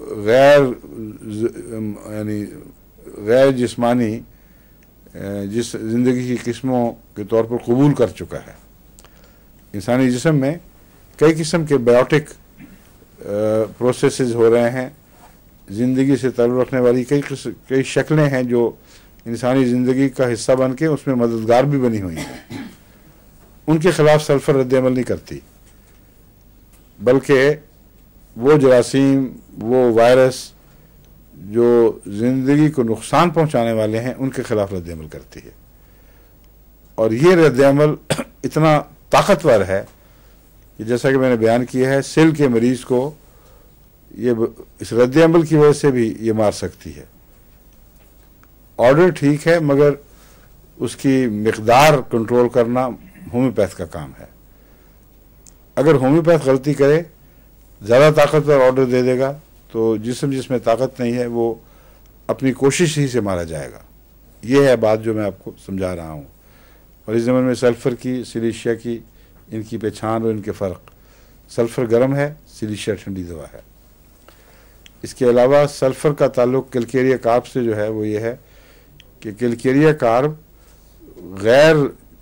Speaker 1: गैर जिस्मानी जिस ज़िंदगी की किस्मों के तौर पर कबूल कर चुका है। इंसानी जिस्म में कई किस्म के बायोटिक प्रोसेसेस हो रहे हैं, ज़िंदगी से ताल्लुक़ रखने वाली कई शक्लें हैं जो इंसानी ज़िंदगी का हिस्सा बन के उसमें मददगार भी बनी हुई हैं। उनके ख़िलाफ़ सल्फ़र रद्द-ए-अमल नहीं करती, बल्कि वो जरासीम, वो वायरस जो ज़िंदगी को नुकसान पहुँचाने वाले हैं उनके ख़िलाफ़ रद्द-ए-अमल करती है। और ये रद्द-ए-अमल इतना ताकतवर है कि जैसा कि मैंने बयान किया है, सिल के मरीज़ को ये इस रद्द-ए-अमल की वजह से भी ये मार सकती है। ऑर्डर ठीक है, मगर उसकी मिक़दार कंट्रोल करना होम्योपैथ का काम है। अगर होम्योपैथ गलती करे, ज़्यादा ताकतवर ऑर्डर दे देगा तो जिसमें ताकत नहीं है वो अपनी कोशिश ही से मारा जाएगा। ये है बात जो मैं आपको समझा रहा हूँ। और इस ज़माने में सल्फ़र की, सिलीशिया की, इनकी पहचान और इनके फ़र्क। सल्फ़र गर्म है, सिलीशिया ठंडी दवा है। इसके अलावा सल्फ़र का ताल्लुक़ कैलकेरिया कार्ब से जो है वो ये है कि कैलकेरिया कार्ब गैर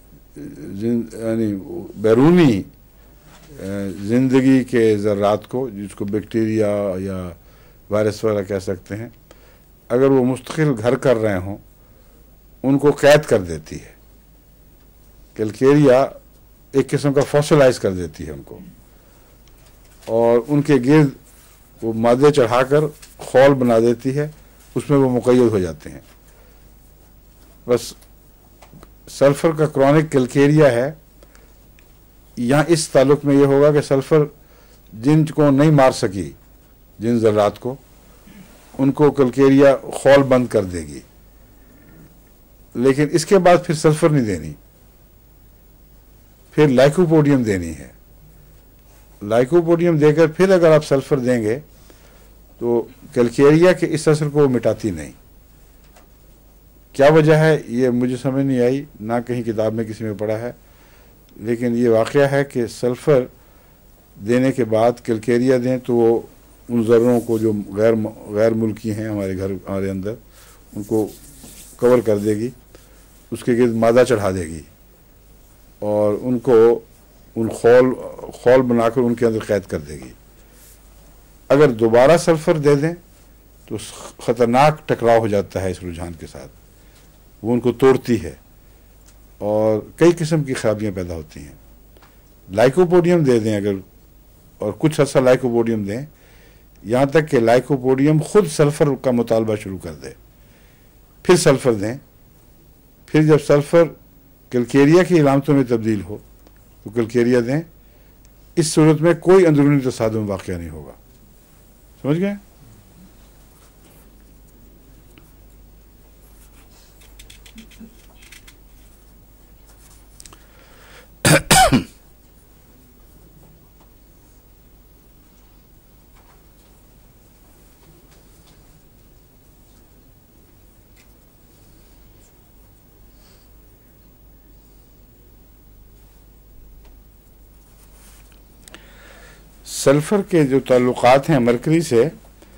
Speaker 1: बैरूनी ज़िंदगी के ज़र्रात को, जिसको बैक्टीरिया या वायरस वगैरह कह सकते हैं, अगर वो मुस्तकिल घर कर रहे हों उनको कैद कर देती है। कैलकेरिया एक किस्म का फॉसिलाइज कर देती है उनको, और उनके गिर्द वो मादे चढ़ाकर खौल बना देती है, उसमें वो मुक़य्यद हो जाते हैं। बस सल्फ़र का क्रॉनिक कैलकेरिया है। यहाँ इस ताल्लुक़ में ये होगा कि सल्फ़र जिनको नहीं मार सकी, जिन ज़र्रात को, उनको कैलकेरिया खौल बंद कर देगी, लेकिन इसके बाद फिर सल्फ़र नहीं देनी, फिर लाइकोपोडियम देनी है। लाइकोपोडियम देकर फिर अगर आप सल्फ़र देंगे तो कैलकेरिया के इस असर को मिटाती नहीं। क्या वजह है ये मुझे समझ नहीं आई, ना कहीं किताब में किसी में पढ़ा है, लेकिन ये वाक़या है कि सल्फ़र देने के बाद कैलकेरिया दें तो वो उन ज़र्रों को जो गैर मुल्की हैं हमारे अंदर, उनको कवर कर देगी, उसके गिर्द मादा चढ़ा देगी और उनको उन खौल बनाकर उनके अंदर कैद कर देगी। अगर दोबारा सल्फ़र दे दें तो ख़तरनाक टकराव हो जाता है इस रुझान के साथ, वो उनको तोड़ती है और कई किस्म की खराबियाँ पैदा होती हैं। लाइकोपोडियम दे दें अगर, और कुछ अर्सा लाइकोपोडियम दें, यहाँ तक कि लाइकोपोडियम खुद सल्फ़र का मुतालबा शुरू कर दे, फिर सल्फ़र दें। फिर जब सल्फ़र कैलकेरिया की इलामतों में तब्दील हो तो कैलकेरिया दें। इस सूरत में कोई अंदरूनी तसादुम वाक़या नहीं होगा। समझ गए? सल्फ़र के जो ताल्लुक़ात हैं मरकरी से,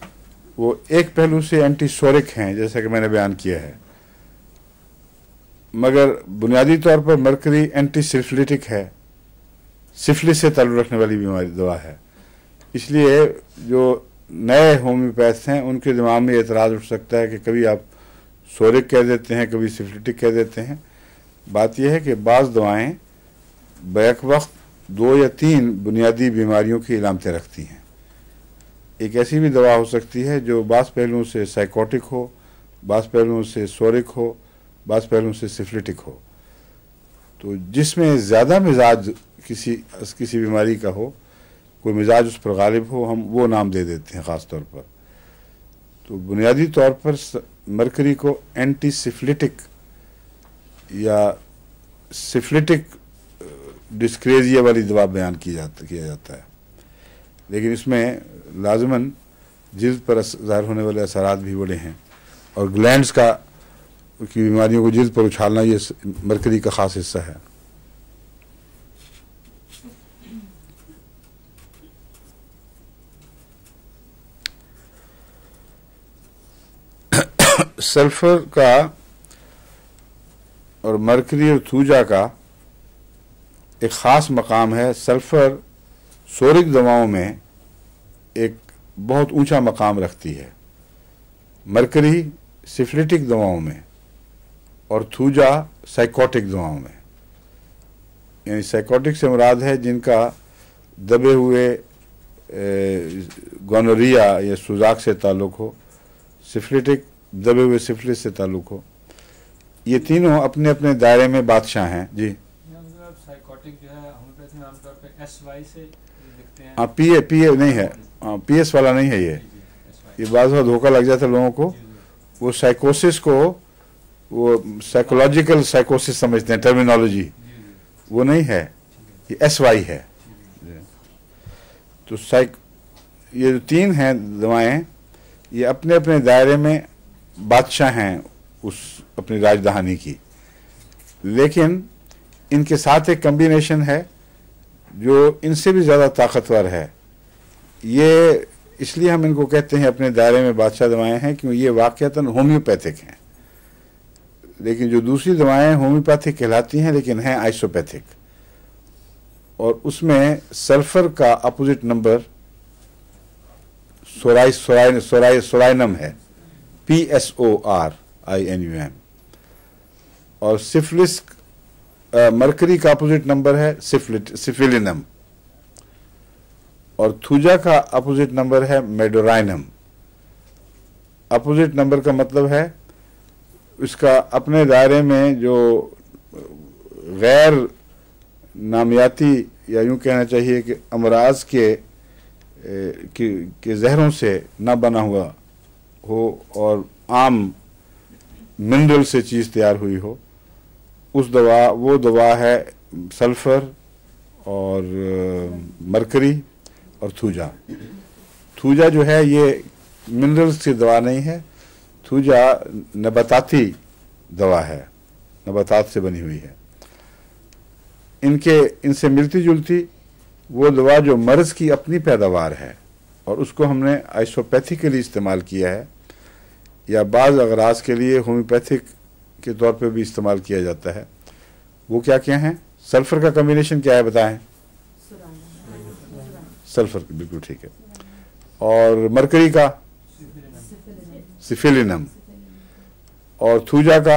Speaker 1: वो एक पहलू से एंटीसोरिक हैं, जैसा कि मैंने बयान किया है। मगर बुनियादी तौर पर मरकरी एंटी सिफिलिटिक है, सिफिलिस से ताल्लुक़ रखने वाली बीमारी दवा है। इसलिए जो नए होम्योपैथ हैं उनके दिमाग में एतराज़ उठ सकता है कि कभी आप सोरिक कह देते हैं, कभी सिफिलिटिक कह देते हैं। बात यह है कि बाज़ दवाएं बैक वक्त 2 या 3 बुनियादी बीमारियों की इलामतें रखती हैं। एक ऐसी भी दवा हो सकती है जो बाज़ पहलुओं से साइकोटिक हो, बाज़ पहलुओं से सोरिक हो, बाज़ पहलुओं से सिफिलिटिक हो। तो जिसमें ज़्यादा मिजाज किसी बीमारी का हो, कोई मिजाज उस पर गालिब हो, हम वो नाम दे देते हैं ख़ास तौर पर। तो बुनियादी तौर पर मरकरी को एंटी सिफिलिटिक या सिफिलिटिक डिस्क्रेजिया वाली दवा बयान किया जाता है, लेकिन इसमें लाजमन जिल्द पर ज़ाहिर होने वाले असरात भी बड़े हैं और ग्लैंड्स की बीमारियों को जिल्द पर उछालना ये मरकरी का ख़ास हिस्सा है। सल्फर का और मरकरी और थूजा का एक ख़ास मकाम है। सल्फर सोरिक दवाओं में एक बहुत ऊंचा मकाम रखती है, मरकरी सिफिलिटिक दवाओं में और थूजा साइकोटिक दवाओं में। यानी साइकोटिक से मुराद है जिनका दबे हुए गोनोरिया या सुजाक से ताल्लुक़ हो, सिफिलिटिक दबे हुए सिफिलिस से ताल्लुक़ हो। ये तीनों अपने अपने दायरे में बादशाह हैं। जी
Speaker 3: साइकोटिक जो है होम्योपैथी में आमतौर पे SY से लिखते हैं।
Speaker 1: हाँ, PA नहीं है, PS वाला नहीं है। ये बाज़ धोखा लग जाता है लोगों को। वो साइकोसिस को वो साइकोलॉजिकल साइकोसिस समझते हैं, टर्मिनोलॉजी वो नहीं है, ये SY है। तो ये जो 3 हैं दवाएं, ये अपने अपने दायरे में बादशाह हैं उस अपनी राजधानी की, लेकिन इनके साथ एक कम्बिनेशन है जो इनसे भी ज़्यादा ताकतवर है। ये इसलिए हम इनको कहते हैं अपने दायरे में बादशाह दवाएं हैं क्योंकि ये वाक़तन होम्योपैथिक हैं, लेकिन जो दूसरी दवाएं होम्योपैथिक कहलाती हैं लेकिन हैं आइसोपैथिक, और उसमें सल्फर का अपोजिट नंबर सोराइनम है, PSORINUM, और सिफिलिस मरकरी का अपोजिट नंबर है सिफिलिनम, और थूजा का अपोजिट नंबर है मेडोराइनम। अपोजिट नंबर का मतलब है इसका अपने दायरे में जो गैर नामियाती या यूँ कहना चाहिए कि अमराज के जहरों से न बना हुआ हो और आम मिनरल से चीज़ तैयार हुई हो, वो दवा है सल्फर और मरकरी और थूजा। थूजा जो है ये मिनरल्स की दवा नहीं है, थूजा नबाताती दवा है, नबातात से बनी हुई है। इनसे मिलती जुलती वो दवा जो मर्ज़ की अपनी पैदावार है और उसको हमने आइसोपैथिकली इस्तेमाल किया है या बाज़ अगराज के लिए होम्योपैथिक के तौर पे भी इस्तेमाल किया जाता है। वो क्या क्या हैं? सल्फर का कम्बिनेशन क्या है बताएं? सल्फर, बिल्कुल ठीक है। और मरकरी का सिफिलिनम, और थूजा का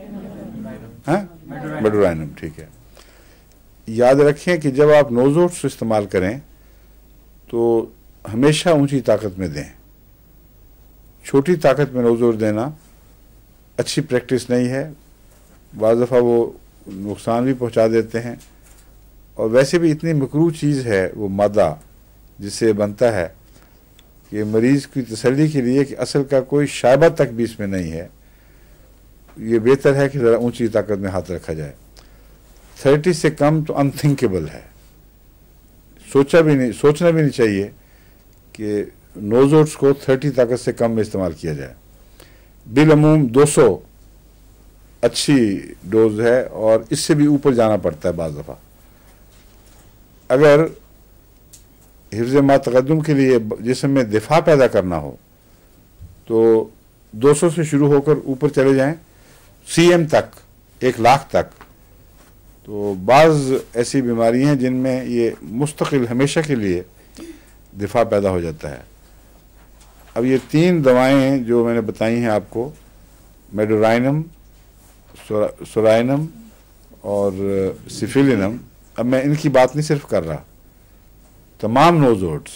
Speaker 1: मेडोराइनम, ठीक है। याद रखें कि जब आप नोज़ोट्स इस्तेमाल करें तो हमेशा ऊंची ताकत में दें। छोटी ताकत में नोज़ोट देना अच्छी प्रैक्टिस नहीं है, बाज़ दफ़ा वो नुकसान भी पहुंचा देते हैं, और वैसे भी इतनी मकरूह चीज़ है वो मादा जिससे बनता है कि मरीज़ की तसल्ली के लिए कि असल का कोई शायबा तक भी इसमें नहीं है, ये बेहतर है कि ज़रा ऊंची ताकत में हाथ रखा जाए। 30 से कम तो अनथिंकेबल है, सोचना भी नहीं चाहिए कि नोज़ोट्स को 30 ताकत से कम में इस्तेमाल किया जाए। बिलअमूम 200 अच्छी डोज है और इससे भी ऊपर जाना पड़ता है बाज़ दफ़ा। अगर हिफ्ज़ मा तक़द्दुम के लिए जिस्म में दिफा पैदा करना हो तो 200 से शुरू होकर ऊपर चले जाएं, CM तक 1 लाख तक। तो बाज़ ऐसी बीमारी हैं जिनमें ये मुस्तकिल हमेशा के लिए दिफा पैदा हो जाता है। अब ये 3 दवाएं जो मैंने बताई हैं आपको, मेडोराइनम, सोराइनम और सिफिलिनम, अब मैं इनकी बात नहीं सिर्फ कर रहा, तमाम नोज़ोड्स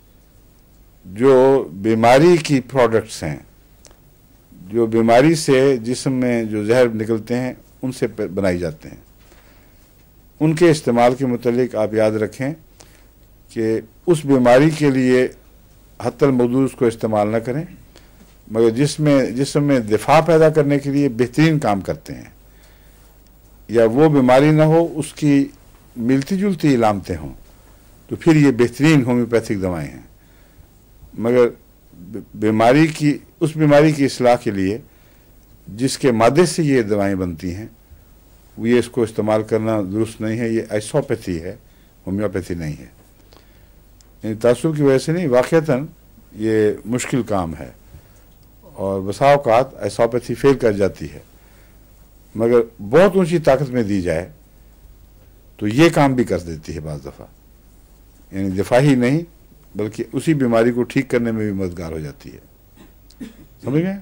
Speaker 1: जो बीमारी की प्रोडक्ट्स हैं, जो बीमारी से जिस्म में जो जहर निकलते हैं उनसे बनाई जाते हैं, उनके इस्तेमाल के मुतालिक आप याद रखें कि उस बीमारी के लिए हत्तल मौजूद उसको इस्तेमाल न करें, मगर जिस्म में दिफा पैदा करने के लिए बेहतरीन काम करते हैं, या वो बीमारी ना हो उसकी मिलती जुलती इलामतें हों, तो फिर ये बेहतरीन होम्योपैथिक दवाएं हैं। मगर उस बीमारी की इस्लाह के लिए जिसके मादे से ये दवाएं बनती हैं, वो ये इसको इस्तेमाल करना दुरुस्त नहीं है। ये आइसोपैथी है, होम्योपैथी नहीं है। इन तासुब की वजह से नहीं, वाक़तन ये मुश्किल काम है और बसा औक़ात आइसोपैथी फेल कर जाती है, मगर बहुत ऊंची ताकत में दी जाए तो ये काम भी कर देती है बाज़ दफ़ा। यानी दिफा ही नहीं बल्कि उसी बीमारी को ठीक करने में भी मददगार हो जाती है। समझ गए?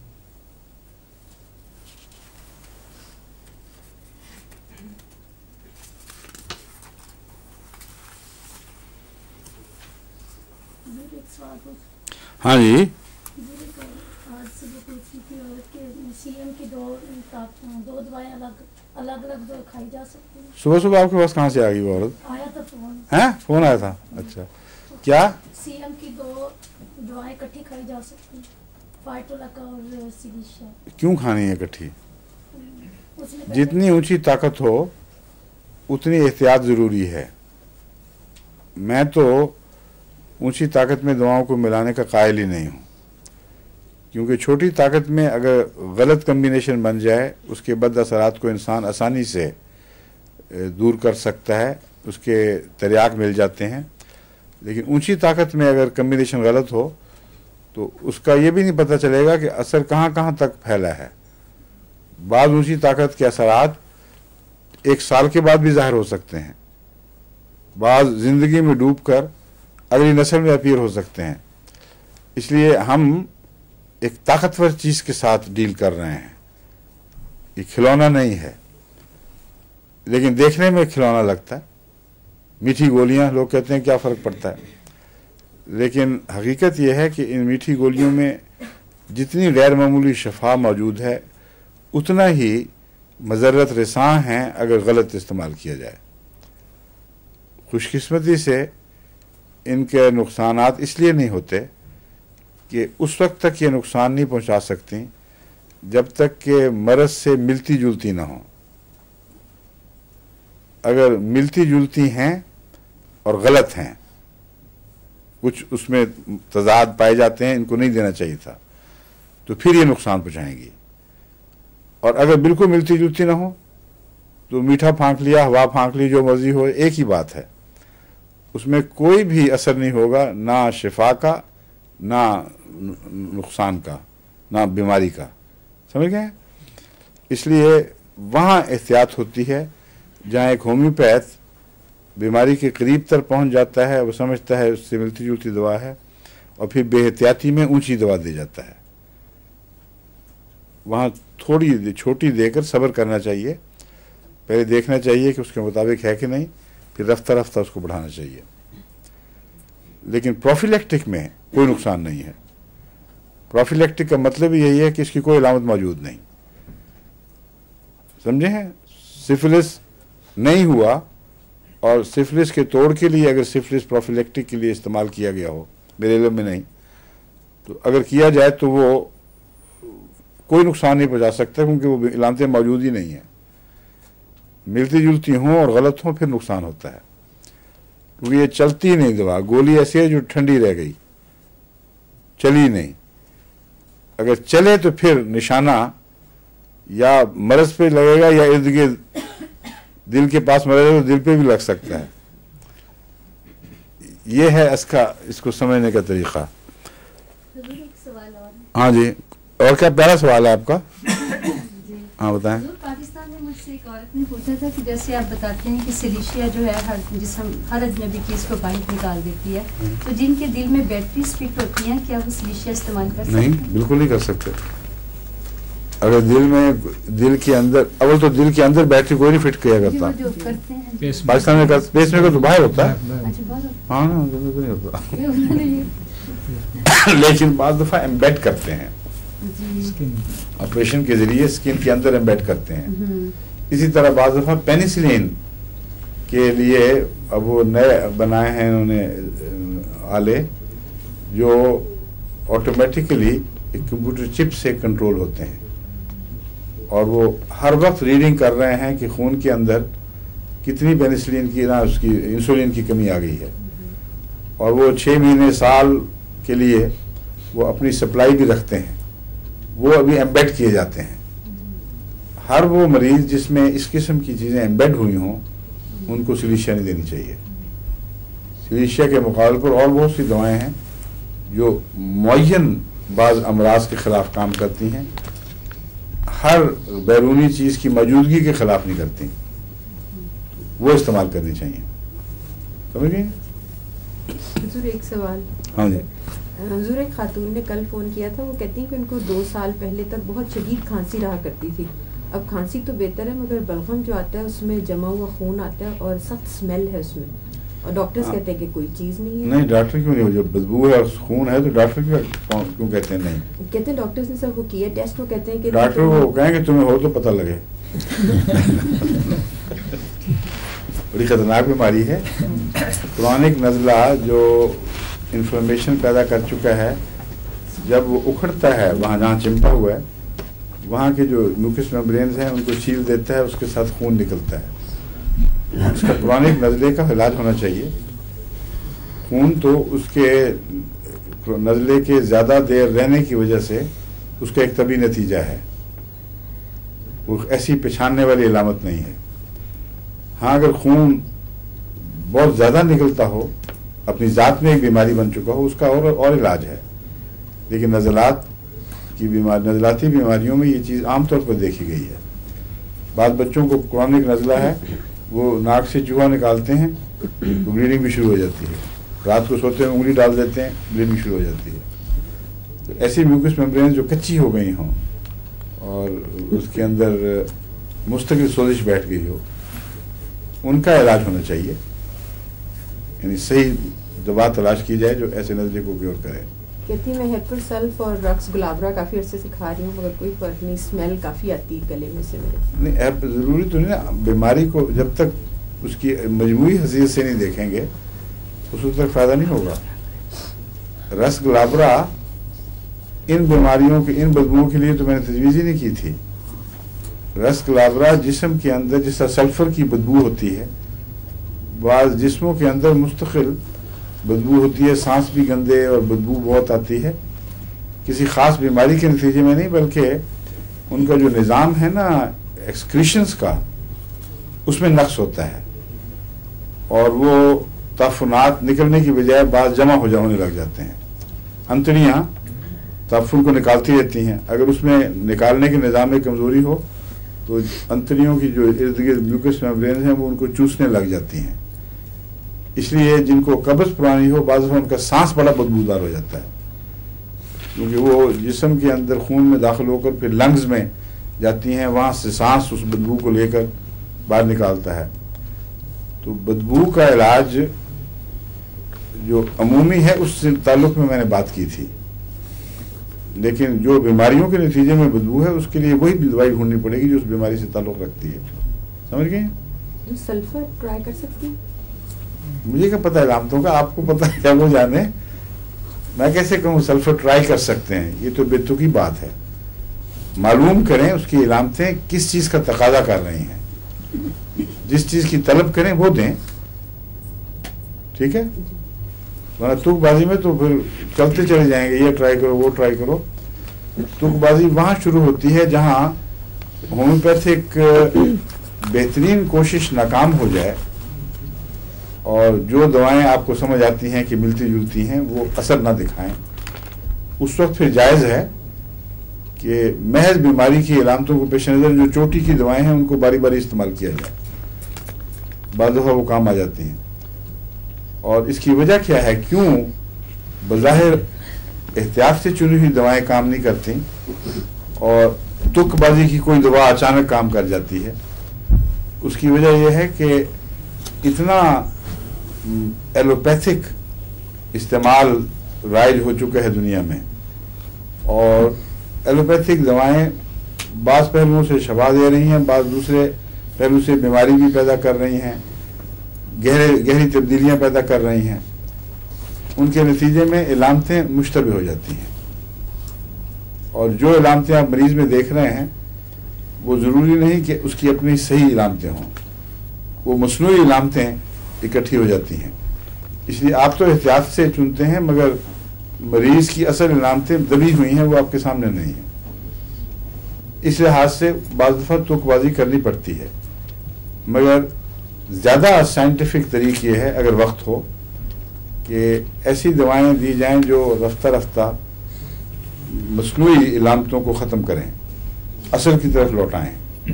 Speaker 2: एक सवाल
Speaker 1: हाँ जी,
Speaker 2: आज से जो पूछी थी औरत के सीएम की दो दवाएं अलग अलग जो खाई जा सकती हैं।
Speaker 1: सुबह सुबह आपके पास कहाँ से आ गई वो औरत?
Speaker 2: आया था फोन।
Speaker 1: हैं? फोन आया था? अच्छा, क्या?
Speaker 2: सीएम की 2 दवाएं इकट्ठी खाई जा सकती हैं, फाइटोलका और सिलिशिया।
Speaker 1: क्यों खानी है इकट्ठी?
Speaker 2: उसने
Speaker 1: जितनी ऊंची ताकत हो उतनी एहतियात ज़रूरी है। मैं तो ऊंची ताकत में दवाओं को मिलाने का कायल ही नहीं हूँ, क्योंकि छोटी ताकत में अगर गलत कम्बिनेशन बन जाए उसके बद असरात को इंसान आसानी से दूर कर सकता है, उसके तरियाक मिल जाते हैं। लेकिन ऊंची ताकत में अगर कम्बिनेशन गलत हो तो उसका ये भी नहीं पता चलेगा कि असर कहाँ कहाँ तक फैला है। बाद ऊंची ताकत के असरात 1 साल के बाद भी ज़ाहिर हो सकते हैं, बाद ज़िंदगी में डूबकर अगली नस्ल में अपीयर हो सकते हैं। इसलिए हम एक ताकतवर चीज़ के साथ डील कर रहे हैं। ये खिलौना नहीं है, लेकिन देखने में खिलौना लगता है। मीठी गोलियां, लोग कहते हैं क्या फ़र्क पड़ता है, लेकिन हकीकत यह है कि इन मीठी गोलियों में जितनी गैर मामूली शफा मौजूद है उतना ही मज़रत रसां हैं अगर गलत इस्तेमाल किया जाए। खुशकिस्मती से इनके नुकसानात इसलिए नहीं होते कि उस वक्त तक ये नुकसान नहीं पहुंचा सकती जब तक कि मरज़ से मिलती जुलती ना हो। अगर मिलती जुलती हैं और गलत हैं, कुछ उसमें तजाद पाए जाते हैं, इनको नहीं देना चाहिए था, तो फिर ये नुकसान पहुंचाएंगी। और अगर बिल्कुल मिलती जुलती ना हो तो मीठा फांक लिया, हवा फांक ली, जो मर्जी हो, एक ही बात है, उसमें कोई भी असर नहीं होगा, ना शिफा का, ना नुकसान का, ना बीमारी का। समझ गए? इसलिए वहाँ एहतियात होती है जहाँ एक होम्योपैथ बीमारी के करीब तर पहुँच जाता है, वो समझता है उससे मिलती जुलती दवा है, और फिर बेहतियाती में ऊंची दवा दे जाता है। वहाँ थोड़ी छोटी देकर सब्र करना चाहिए, पहले देखना चाहिए कि उसके मुताबिक है कि नहीं, फिर रफ्ता रफ्ता उसको बढ़ाना चाहिए। लेकिन प्रोफिलेक्टिक में कोई नुकसान नहीं है। प्रोफिलेक्टिक का मतलब यही है कि इसकी कोई अलामत मौजूद नहीं। समझे हैं? सिफिलिस नहीं हुआ, और सिफिलिस के तोड़ के लिए अगर सिफिलिस प्रोफिलेक्टिक के लिए इस्तेमाल किया गया हो, मेरे इल्म में नहीं, तो अगर किया जाए तो वो कोई नुकसान नहीं पहुंचा सकता, क्योंकि वो इलामतें मौजूद ही नहीं हैं। मिलती जुलती हों और गलत हों फिर नुकसान होता है, क्योंकि ये चलती नहीं दवा। गोली ऐसी है जो ठंडी रह गई, चली नहीं। अगर चले तो फिर निशाना या मरज पे लगेगा या इर्द गिर्द दिल के पास मरज है तो दिल पे भी लग सकता है। ये है इसको समझने का तरीका।
Speaker 2: एक सवाल और है।
Speaker 1: हाँ जी, और क्या प्यारा सवाल है आपका? हाँ बताएं।
Speaker 4: पाकिस्तान में طارق نے پوچھا تھا کہ جیسے آپ بتاتے ہیں کہ سلیشیا جو ہے ہر اجنبی کی اس کو بائک نکال دیتی ہے، تو جن کے دل میں بیٹریز فٹ ہوتی ہیں کیا وہ سلیشیا استعمال کر سکتے ہیں؟
Speaker 1: نہیں، بالکل نہیں کر سکتے. اگر دل کے اندر، اول تو دل کے اندر بیٹری کوئی نہیں فٹ کیا کرتا.
Speaker 4: جو کرتے ہیں
Speaker 1: پاکستان میں پیس میکر تو باہر ہوتا ہے.
Speaker 4: اچھا بہت
Speaker 1: ہاں بالکل نہیں ہوتا. لیکن بعض دفعہ ایمبیڈ کرتے ہیں آپریشن کے ذریعے اسکن کے اندر ایمبیڈ کرتے ہیں. اسی طرح بعض دفعہ پینیسلین کے لیے اب وہ نئے بنائے ہیں انہوں نے آلے جو آٹومیٹیکلی ایک کمپیوٹر چپ سے کنٹرول ہوتے ہیں، اور وہ ہر وقت ریڈنگ کر رہے ہیں کہ خون کے اندر کتنی پینیسلین کی نہ اس کی انسولین کی کمی آ گئی ہے، اور وہ 6 مہینے سال کے لیے وہ اپنی سپلائی بھی رکھتے ہیں. وہ ابھی ایمبیڈ کیے جاتے ہیں. ہر وہ مریض جس میں اس قسم کی چیزیں ایمبیڈ ہوئی ہوں ان کو سلیشیا نہیں دینی چاہیے. سلیشیا کے مقابلے پر اور بہت سی دوائیں ہیں جو معین بعض امراض کے خلاف کام کرتی ہیں، ہر بیرونی چیز کی موجودگی کے خلاف نہیں کرتی. وہ استعمال کرنی چاہیے. سمجھ گئے؟
Speaker 5: حضور ایک سوال.
Speaker 1: ہاں جی.
Speaker 5: حضور ایک خاتون نے کل فون کیا تھا، وہ کہتی ہیں کہ ان کو 2 سال پہلے تک بہت شدید کھانسی رہا کرتی تھی. اب کھانسی تو بہتر ہے مگر بلغم جو آتا ہے اس میں جمع ہوا خون آتا ہے اور سخت اسمیل ہے اس میں، اور ڈاکٹرز کہتے ہیں کہ کوئی چیز نہیں ہے.
Speaker 1: نہیں، ڈاکٹر کیوں نہیں ہو؟ جب بدبو ہے اور خون ہے تو ڈاکٹر کیوں کہتے ہیں نہیں؟
Speaker 5: کہتے ہیں ڈاکٹرز نے سب وہ کیا ٹیسٹ، وہ کہتے ہیں کہ
Speaker 1: ڈاکٹر وہ کہیں کہ تمہیں ہو تو پتہ لگے. بڑی خطرناک بیماری ہے. کرونک نزلہ جو انفلمیشن پیدا کر چکا ہے، جب وہ اکھڑتا ہے وہاں جہاں چمٹا ہوا ہے، وہاں کے جو میوکس میمبرینز ہیں ان کو چھیل دیتا ہے، اس کے ساتھ خون نکلتا ہے. اس کا کرونک نزلے کا علاج ہونا چاہیے. خون تو اس کے نزلے کے زیادہ دیر رہنے کی وجہ سے اس کا ایک طبی نتیجہ ہے، وہ ایسی پہچاننے والی علامت نہیں ہے. ہاں اگر خون بہت زیادہ نکلتا ہو، اپنی ذات میں ایک بیماری بن چکا ہو، اس کا اور علاج ہے. لیکن نزلاتی بیماریوں میں یہ چیز عام طور پر دیکھی گئی ہے. بعض بچوں کو کرونک نزلہ ہے، وہ ناک سے چوہا نکالتے ہیں تو بلیڈنگ بھی شروع ہو جاتی ہے. رات کو سوتے ہیں انگلی ڈال دیتے ہیں، بلیڈنگ شروع ہو جاتی ہے. تو ایسی میوکس میمبرین جو کچی ہو گئی ہوں اور اس کے اندر مستقل سوزش بیٹھ گئی ہو، ان کا علاج ہونا چاہیے. یعنی صحیح دوا تلاش کی جائے جو ایسے نزلے کو کیور کرے.
Speaker 5: کہتی میں ہیپر سلف اور رقص گلابرا کافی عرصے سے کھا رہی ہوں مگر کوئی فرق نہیں، اسمیل کافی آتی ہے گلے میں سے میرے.
Speaker 1: نہیں، ضروری تو نہیں نا. بیماری کو جب تک اس کی مجموعی حیثیت سے نہیں دیکھیں گے اس وقت تک فائدہ نہیں ہوگا. رس گلابرا ان بیماریوں کے ان بدبوؤں کے لیے تو میں نے تجویز ہی نہیں کی تھی. رس گلابرا جسم کے اندر جس طرح سلفر کی بدبو ہوتی ہے، بعض جسموں کے اندر مستقل بدبو ہوتی ہے، سانس بھی گندے اور بدبو بہت آتی ہے. کسی خاص بیماری کے نتیجے میں نہیں، بلکہ ان کا جو نظام ہے نا ایکسکریشنز کا، اس میں نقص ہوتا ہے اور وہ تعفنات نکلنے کی بجائے بعض جمع ہونے لگ جاتے ہیں. انتڑیاں تعفن کو نکالتی رہتی ہیں، اگر اس میں نکالنے کے نظام میں کمزوری ہو تو انتڑیوں کی جو ارد گرد میوکس میمبرینز ہیں وہ ان کو چوسنے لگ جاتی ہیں. اس لیے جن کو قبض پرانی ہو بعض ان کا سانس بڑا بدبودار ہو جاتا ہے، کیونکہ وہ جسم کے اندر خون میں داخل ہو کر پھر لنگز میں جاتی ہیں، وہاں سے سانس اس بدبو کو لے کر باہر نکالتا ہے. تو بدبو کا علاج جو عمومی ہے اس سے تعلق میں نے بات کی تھی، لیکن جو بیماریوں کے نتیجے میں بدبو ہے اس کے لیے وہی دوائی ڈھونڈنی پڑے گی جو اس بیماری سے تعلق رکھتی ہے. سمجھ گئے؟
Speaker 5: سلفر ٹرائی کر سکتی ہیں؟
Speaker 1: مجھے کیا پتہ علامتوں کا، آپ کو پتہ کیا وہ جانے. میں کیسے کہوں سلفر ٹرائی کر سکتے ہیں؟ یہ تو بے تکی بات ہے. معلوم کریں اس کی علامتیں کس چیز کا تقاضا کر رہی ہیں، جس چیز کی طلب کریں وہ دیں. ٹھیک ہے؟ ورنہ تک بازی میں تو پھر چلتے چلے جائیں گے، یہ ٹرائی کرو وہ ٹرائی کرو. تک بازی وہاں شروع ہوتی ہے جہاں ہومیوپیتھک بہترین کوشش ناکام ہو جائے اور جو دوائیں آپ کو سمجھ آتی ہیں کہ ملتی جلتی ہیں وہ اثر نہ دکھائیں. اس وقت پھر جائز ہے کہ محض بیماری کی علامتوں کو پیش نظر جو چوٹی کی دوائیں ہیں ان کو باری باری استعمال کیا جائے، بعض دفعہ وہ کام آ جاتی ہیں. اور اس کی وجہ کیا ہے، کیوں بظاہر احتیاط سے چنی ہوئی دوائیں کام نہیں کرتی اور تک بازی کی کوئی دوا اچانک کام کر جاتی ہے؟ اس کی وجہ یہ ہے کہ اتنا ایلوپیتھک استعمال رائج ہو چکا ہے دنیا میں، اور ایلوپیتھک دوائیں بعض پہلوؤں سے شفا دے رہی ہیں، بعض دوسرے پہلو سے بیماری بھی پیدا کر رہی ہیں، گہری تبدیلیاں پیدا کر رہی ہیں. ان کے نتیجے میں علامتیں مشتبہ ہو جاتی ہیں، اور جو علامتیں آپ مریض میں دیکھ رہے ہیں وہ ضروری نہیں کہ اس کی اپنی صحیح علامتیں ہوں، وہ مصنوعی علامتیں اکٹھی ہو جاتی ہیں. اس لیے آپ تو احتیاط سے چنتے ہیں، مگر مریض کی اصل علامتیں دبی ہوئی ہیں، وہ آپ کے سامنے نہیں ہیں. اس لحاظ سے بعض دفعہ تک بازی کرنی پڑتی ہے، مگر زیادہ سائنٹیفک طریق یہ ہے اگر وقت ہو کہ ایسی دوائیں دی جائیں جو رفتہ رفتہ مصنوعی علامتوں کو ختم کریں، اصل کی طرف لوٹائیں.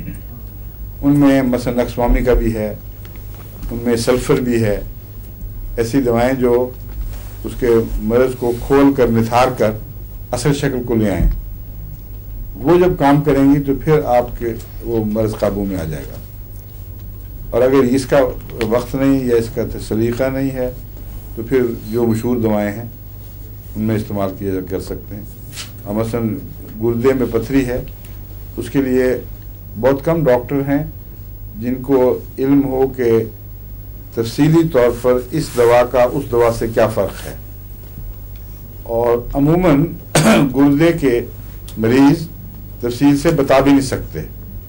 Speaker 1: ان میں مثلا نقصوامی کا بھی ہے، ان میں سلفر بھی ہے. ایسی دوائیں جو اس کے مرض کو کھول کر نتھار کر اصل شکل کو لے آئیں، وہ جب کام کریں گی تو پھر آپ کے وہ مرض قابو میں آ جائے گا. اور اگر اس کا وقت نہیں یا اس کا سلیقہ نہیں ہے تو پھر جو مشہور دوائیں ہیں ان میں استعمال کیا کر سکتے ہیں. مثلا گردے میں پتھری ہے، اس کے لیے بہت کم ڈاکٹر ہیں جن کو علم ہو کہ تفصیلی طور پر اس دوا کا اس دوا سے کیا فرق ہے. اور عموماً گردے کے مریض تفصیل سے بتا بھی نہیں سکتے،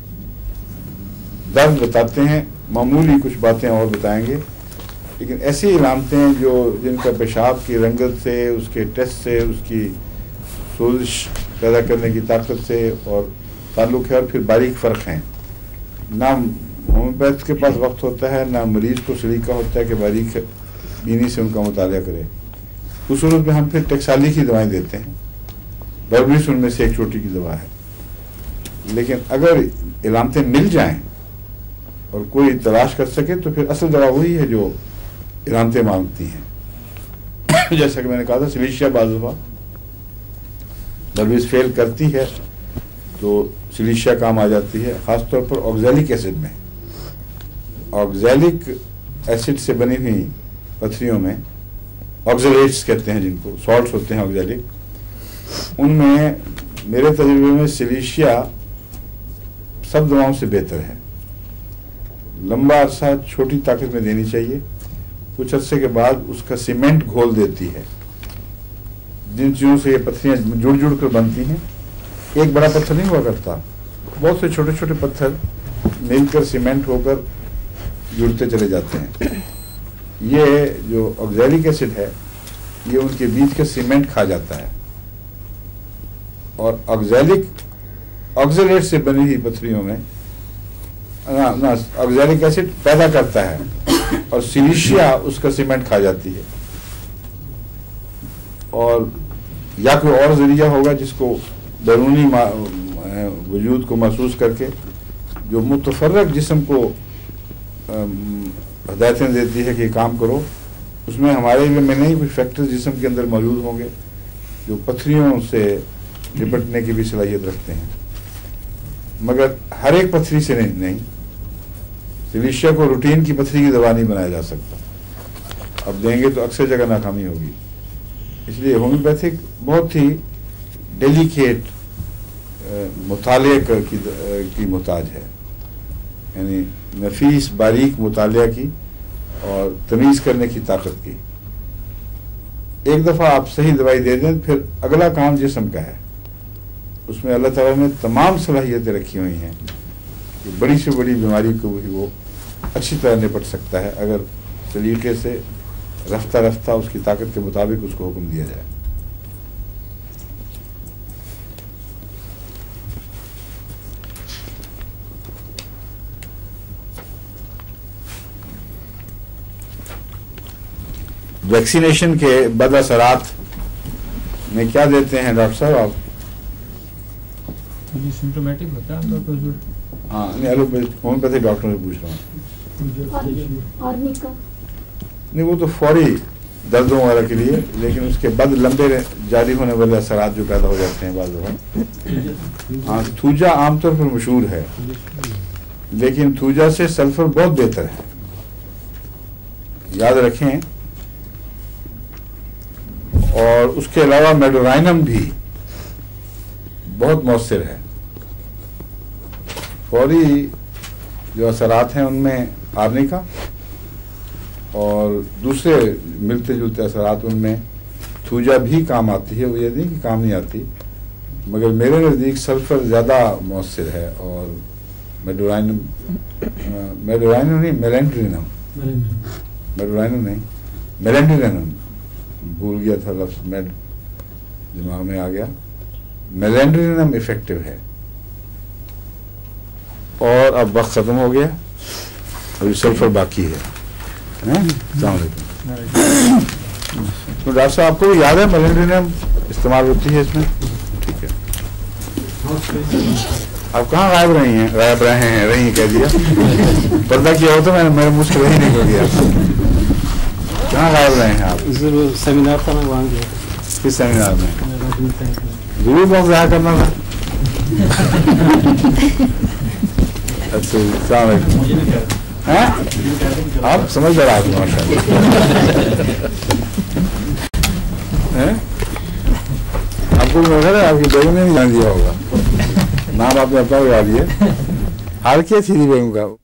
Speaker 1: درد بتاتے ہیں، معمولی کچھ باتیں اور بتائیں گے، لیکن ایسی علامتیں جن کا پیشاب کی رنگت سے، اس کے ٹیسٹ سے، اس کی سوزش پیدا کرنے کی طاقت سے اور تعلق ہے، اور پھر باریک فرق ہیں. نہ ہومیوپیتھ کے پاس وقت ہوتا ہے، نہ مریض کو سلیقہ ہوتا ہے کہ باریک بینی سے ان کا مطالعہ کرے. اس صورت میں ہم پھر ٹیکسالی کی دوائیں دیتے ہیں، بربریس ان میں سے ایک چھوٹی کی دوا ہے. لیکن اگر علامتیں مل جائیں اور کوئی تلاش کر سکے تو پھر اصل دوا وہی ہے جو علامتیں مانگتی ہیں. جیسا کہ میں نے کہا تھا، سلیشیا بعض دفعہ بربریس فیل کرتی ہے تو سلیشیا کام آ جاتی ہے، خاص طور پر آکزیلک ایسڈ میں. آکزیلک ایسڈ سے بنی ہوئی پتھریوں میں، آکزیلیٹس کہتے ہیں جن کو، سالٹس ہوتے ہیں آکزیلک، ان میں میرے تجربے میں سلیشیا سب دواؤں سے بہتر ہے. لمبا عرصہ چھوٹی طاقت میں دینی چاہیے، کچھ عرصے کے بعد اس کا سیمنٹ گھول دیتی ہے. جن چیزوں سے یہ پتھریاں جڑ جڑ کر بنتی ہیں، ایک بڑا پتھر نہیں ہوا کرتا، بہت سے چھوٹے چھوٹے پتھر مل کر سیمنٹ ہو کر جڑتے چلے جاتے ہیں. یہ جو آکزیلک ایسڈ ہے یہ ان کے بیچ کا سیمنٹ کھا جاتا ہے، اور آکزیلیٹ سے بنی ہوئی پتھریوں میں آکزیلک ایسڈ پیدا کرتا ہے اور سلیشیا اس کا سیمنٹ کھا جاتی ہے. اور یا کوئی اور ذریعہ ہوگا جس کو بیرونی وجود کو محسوس کر کے جو متفرق جسم کو ہدایتیں دیتی ہے کہ کام کرو، اس میں ہمارے علم میں نہیں، کچھ فیکٹرز جسم کے اندر موجود ہوں گے جو پتھریوں سے نپٹنے کی بھی صلاحیت رکھتے ہیں. مگر ہر ایک پتھری سے نہیں، سلیشیا کو روٹین کی پتھری کی دوا نہیں بنایا جا سکتا. اب دیں گے تو اکثر جگہ ناکامی ہوگی. اس لیے ہومیوپیتھک بہت ہی ڈیلیکیٹ مطالعے کی محتاج ہے، یعنی نفیس باریک مطالعہ کی اور تمیز کرنے کی طاقت کی. ایک دفعہ آپ صحیح دوائی دے دیں پھر اگلا کام جسم کا ہے، اس میں اللہ تعالیٰ نے تمام صلاحیتیں رکھی ہوئی ہیں کہ بڑی سے بڑی بیماری کو وہ اچھی طرح نپٹ سکتا ہے اگر سلیقے سے رفتہ رفتہ اس کی طاقت کے مطابق اس کو حکم دیا جائے. ویکسینیشن کے بد اثرات میں کیا دیتے ہیں ڈاکٹر صاحب آپ؟
Speaker 3: ये सिम्टोमेटिक होता है आमतौर पर हुजूर?
Speaker 1: हाँ, नहीं होम्योपैथिक डॉक्टर से पूछ रहा हूँ।
Speaker 2: आर्मी का
Speaker 1: नहीं, वो तो फौरी दर्दों वगैरह के लिए, लेकिन उसके बाद लंबे जारी होने वाले असरात जो पैदा हो जाते हैं बाद में। हाँ, थूजा आमतौर पर मशहूर है, लेकिन थूजा से सल्फर बहुत बेहतर है, याद रखें। और उसके अलावा मेडोराइनम भी बहुत मौसर है। फौरी जो असरात हैं उनमें आर्निका और दूसरे मिलते जुलते असरात उनमें थूजा भी काम आती है। वो ये नहीं कि काम नहीं आती, मगर मेरे नज़दीक सल्फर ज़्यादा मौसर है। और मेडोराइनम नहीं, मेलेंड्रिनम, मेडोराइनम नहीं, मेलेंड्रिनम, भूल गया था लफ्ज़, मेड दिमाग में आ गया। मेलेंड्रिनम इफेक्टिव है। और अब वक्त ख़त्म हो गया, अभी सल्फर बाकी है। अस्सलाम वालेकुम। तो डॉक्टर साहब, आपको भी याद है मेलेंड्रिनम इस्तेमाल होती है इसमें? ठीक है। आप कहाँ गायब रही हैं? गायब रही हैं कह दिया, पर्दा किया हो तो मैंने मेरे मुझ से वही निकल गया। कहाँ गायब रहे हैं आप?
Speaker 6: सेमिनार था ना, वहाँ गया।
Speaker 1: किस सेमिनार में? जरूर बहुत ज़ाया करना था। अच्छा, अस्सलाम वालेकुम। आप समझदार आदमी माशाल्लाह। आपको नजर है, आपकी बेगम ने नहीं जान दिया होगा, नाम आपने अपना बता दिया। हाल क्या थी बेगम का?